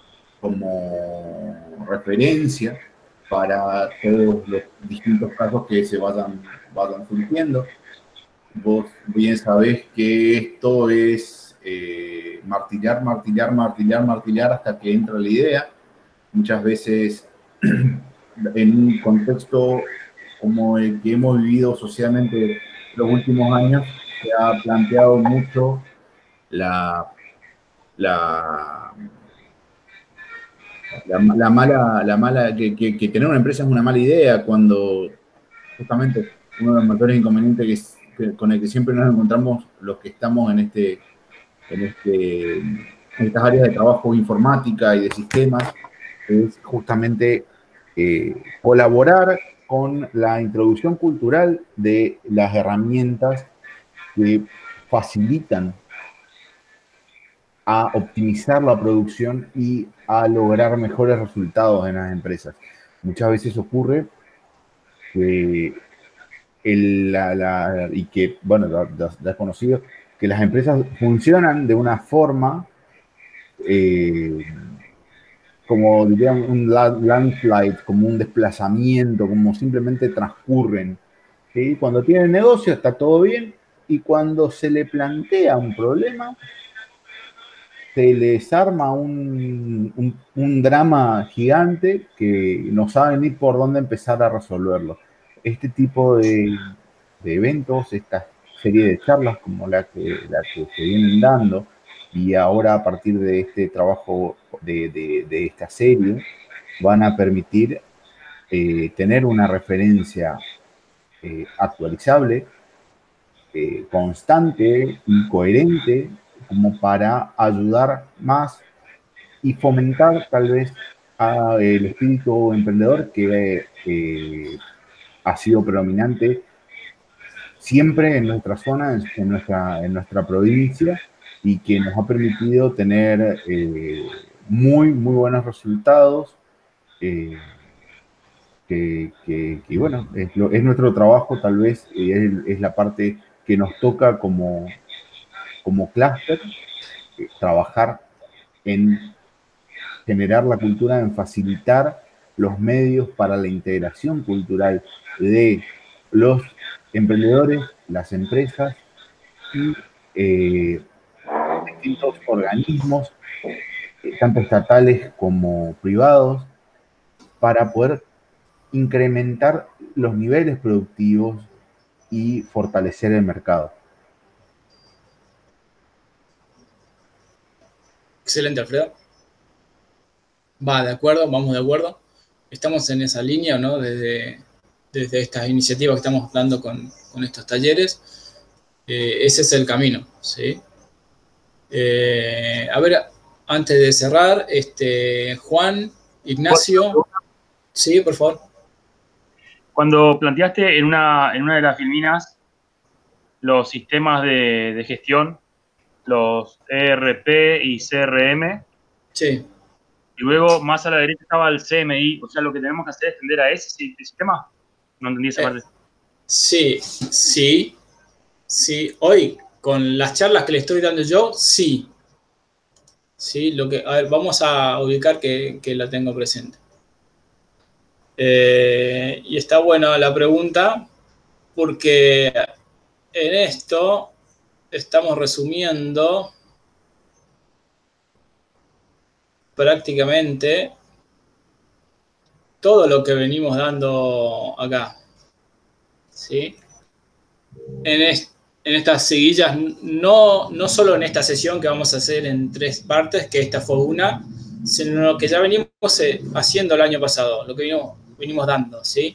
Speaker 4: Como referencia para todos los distintos casos que se vayan surgiendo. vos bien sabés que esto es martillar, martillar, martillar, martillar hasta que entra la idea. Muchas veces en un contexto como el que hemos vivido socialmente los últimos años, se ha planteado mucho la, la mala que tener una empresa es una mala idea, cuando justamente uno de los mayores inconvenientes con el que siempre nos encontramos los que estamos en estas áreas de trabajo informática y de sistemas, es justamente colaborar con la introducción cultural de las herramientas que facilitan a optimizar la producción y a lograr mejores resultados en las empresas. Muchas veces ocurre que y que, bueno, ya es conocido, que las empresas funcionan de una forma como diría un landslide, como un desplazamiento, como simplemente transcurren. ¿Sí? Cuando tienen negocio está todo bien, y cuando se le plantea un problema, se les arma un drama gigante que no saben ni por dónde empezar a resolverlo. Este tipo de eventos, esta serie de charlas como la que se vienen dando, y ahora a partir de este trabajo de esta serie, van a permitir tener una referencia actualizable, constante y coherente, como para ayudar más y fomentar tal vez el espíritu emprendedor que ha sido predominante siempre en nuestra zona, en nuestra provincia, y que nos ha permitido tener muy, muy buenos resultados. Que bueno, es nuestro trabajo tal vez, es la parte que nos toca como clúster, trabajar en generar la cultura, en facilitar los medios para la integración cultural de los emprendedores, las empresas y distintos organismos, tanto estatales como privados, para poder incrementar los niveles productivos y fortalecer el mercado.
Speaker 1: Excelente, Alfredo. Va, de acuerdo, vamos de acuerdo. Estamos en esa línea, ¿no? Desde estas iniciativas que estamos dando con estos talleres. Ese es el camino, ¿sí? A ver, antes de cerrar, Juan, Ignacio. Sí, por favor.
Speaker 3: Cuando planteaste en una de las filminas los sistemas de gestión, los ERP y CRM,
Speaker 1: sí,
Speaker 3: y luego más a la derecha estaba el CMI, o sea, lo que tenemos que hacer es tender a ese sistema. No entendí esa parte.
Speaker 1: Sí. Hoy, con las charlas que le estoy dando yo, sí. Sí, a ver, vamos a ubicar que la tengo presente. Y está buena la pregunta, porque en esto estamos resumiendo prácticamente todo lo que venimos dando acá, ¿sí? En estas seguillas, no solo en esta sesión que vamos a hacer en 3 partes, que esta fue una, sino lo que ya venimos haciendo el año pasado, lo que venimos dando, ¿sí?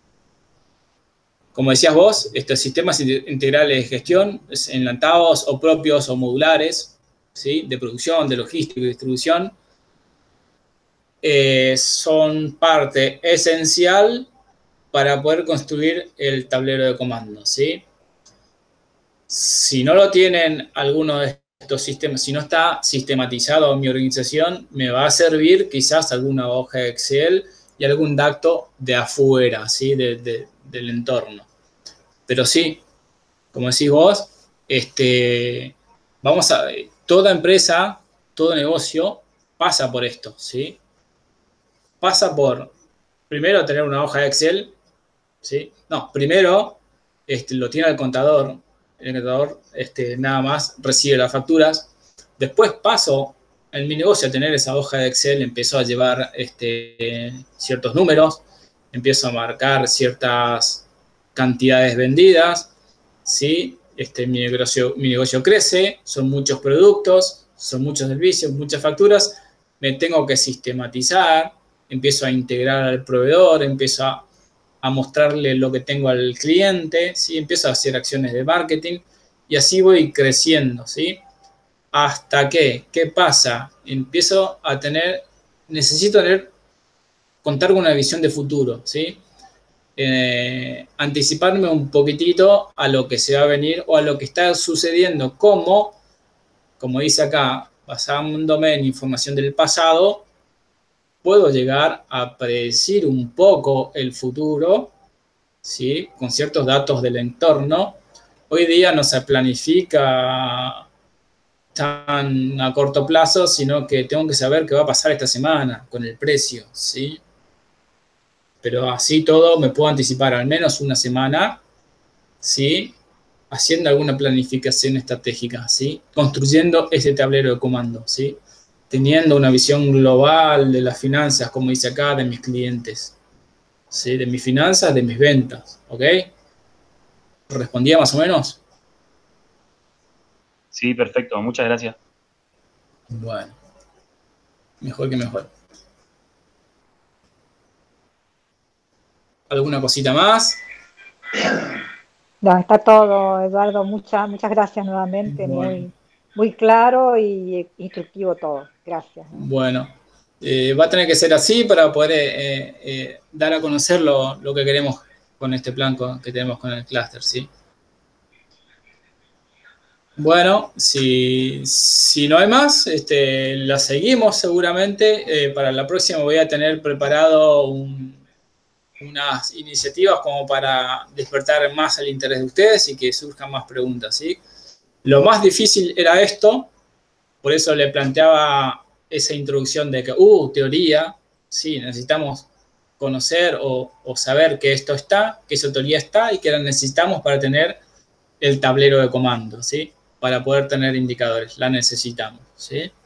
Speaker 1: Como decías vos, estos sistemas integrales de gestión, enlatados o propios o modulares, ¿sí? De producción, de logística y distribución, son parte esencial para poder construir el tablero de comandos, ¿sí? Si no lo tienen alguno de estos sistemas, si no está sistematizado en mi organización, me va a servir quizás alguna hoja de Excel y algún dato de afuera, ¿sí? Del entorno. Pero sí, como decís vos, toda empresa, todo negocio pasa por esto, ¿sí? Pasa por, primero, tener una hoja de Excel, ¿sí? No, primero lo tiene el contador, el contador nada más recibe las facturas. Después paso en mi negocio a tener esa hoja de Excel, empiezo a llevar ciertos números, empiezo a marcar ciertas cantidades vendidas, ¿sí? Mi negocio crece, son muchos productos, son muchos servicios, muchas facturas, me tengo que sistematizar, empiezo a integrar al proveedor, empiezo a mostrarle lo que tengo al cliente, ¿sí? Empiezo a hacer acciones de marketing y así voy creciendo, ¿sí? Hasta que, ¿qué pasa? Necesito contar con una visión de futuro, ¿sí? Anticiparme un poquitito a lo que se va a venir o a lo que está sucediendo, como dice acá, basándome en información del pasado, puedo llegar a predecir un poco el futuro, ¿sí? Con ciertos datos del entorno. Hoy día no se planifica tan a corto plazo, sino que tengo que saber qué va a pasar esta semana con el precio, ¿sí? Pero así todo me puedo anticipar al menos una semana, ¿sí? Haciendo alguna planificación estratégica, ¿sí? Construyendo ese tablero de comando, ¿sí? Teniendo una visión global de las finanzas, como dice acá, de mis clientes, ¿sí? De mis finanzas, de mis ventas, ¿ok? ¿Respondía más o menos?
Speaker 3: Sí, perfecto. Muchas gracias.
Speaker 1: Bueno, mejor que mejor. ¿Alguna cosita más?
Speaker 2: No, está todo, Eduardo. Muchas gracias nuevamente.
Speaker 1: Bueno.
Speaker 2: Muy claro y instructivo todo. Gracias.
Speaker 1: Bueno, va a tener que ser así para poder dar a conocer lo que queremos con este plan que tenemos con el clúster, ¿sí? Bueno, si no hay más, la seguimos seguramente. Para la próxima voy a tener preparado unas iniciativas como para despertar más el interés de ustedes y que surjan más preguntas, ¿sí? Lo más difícil era esto, por eso le planteaba esa introducción de que, teoría, sí, necesitamos conocer o saber que esto está, que esa teoría está y que la necesitamos para tener el tablero de comando, ¿sí? Para poder tener indicadores, la necesitamos, ¿sí?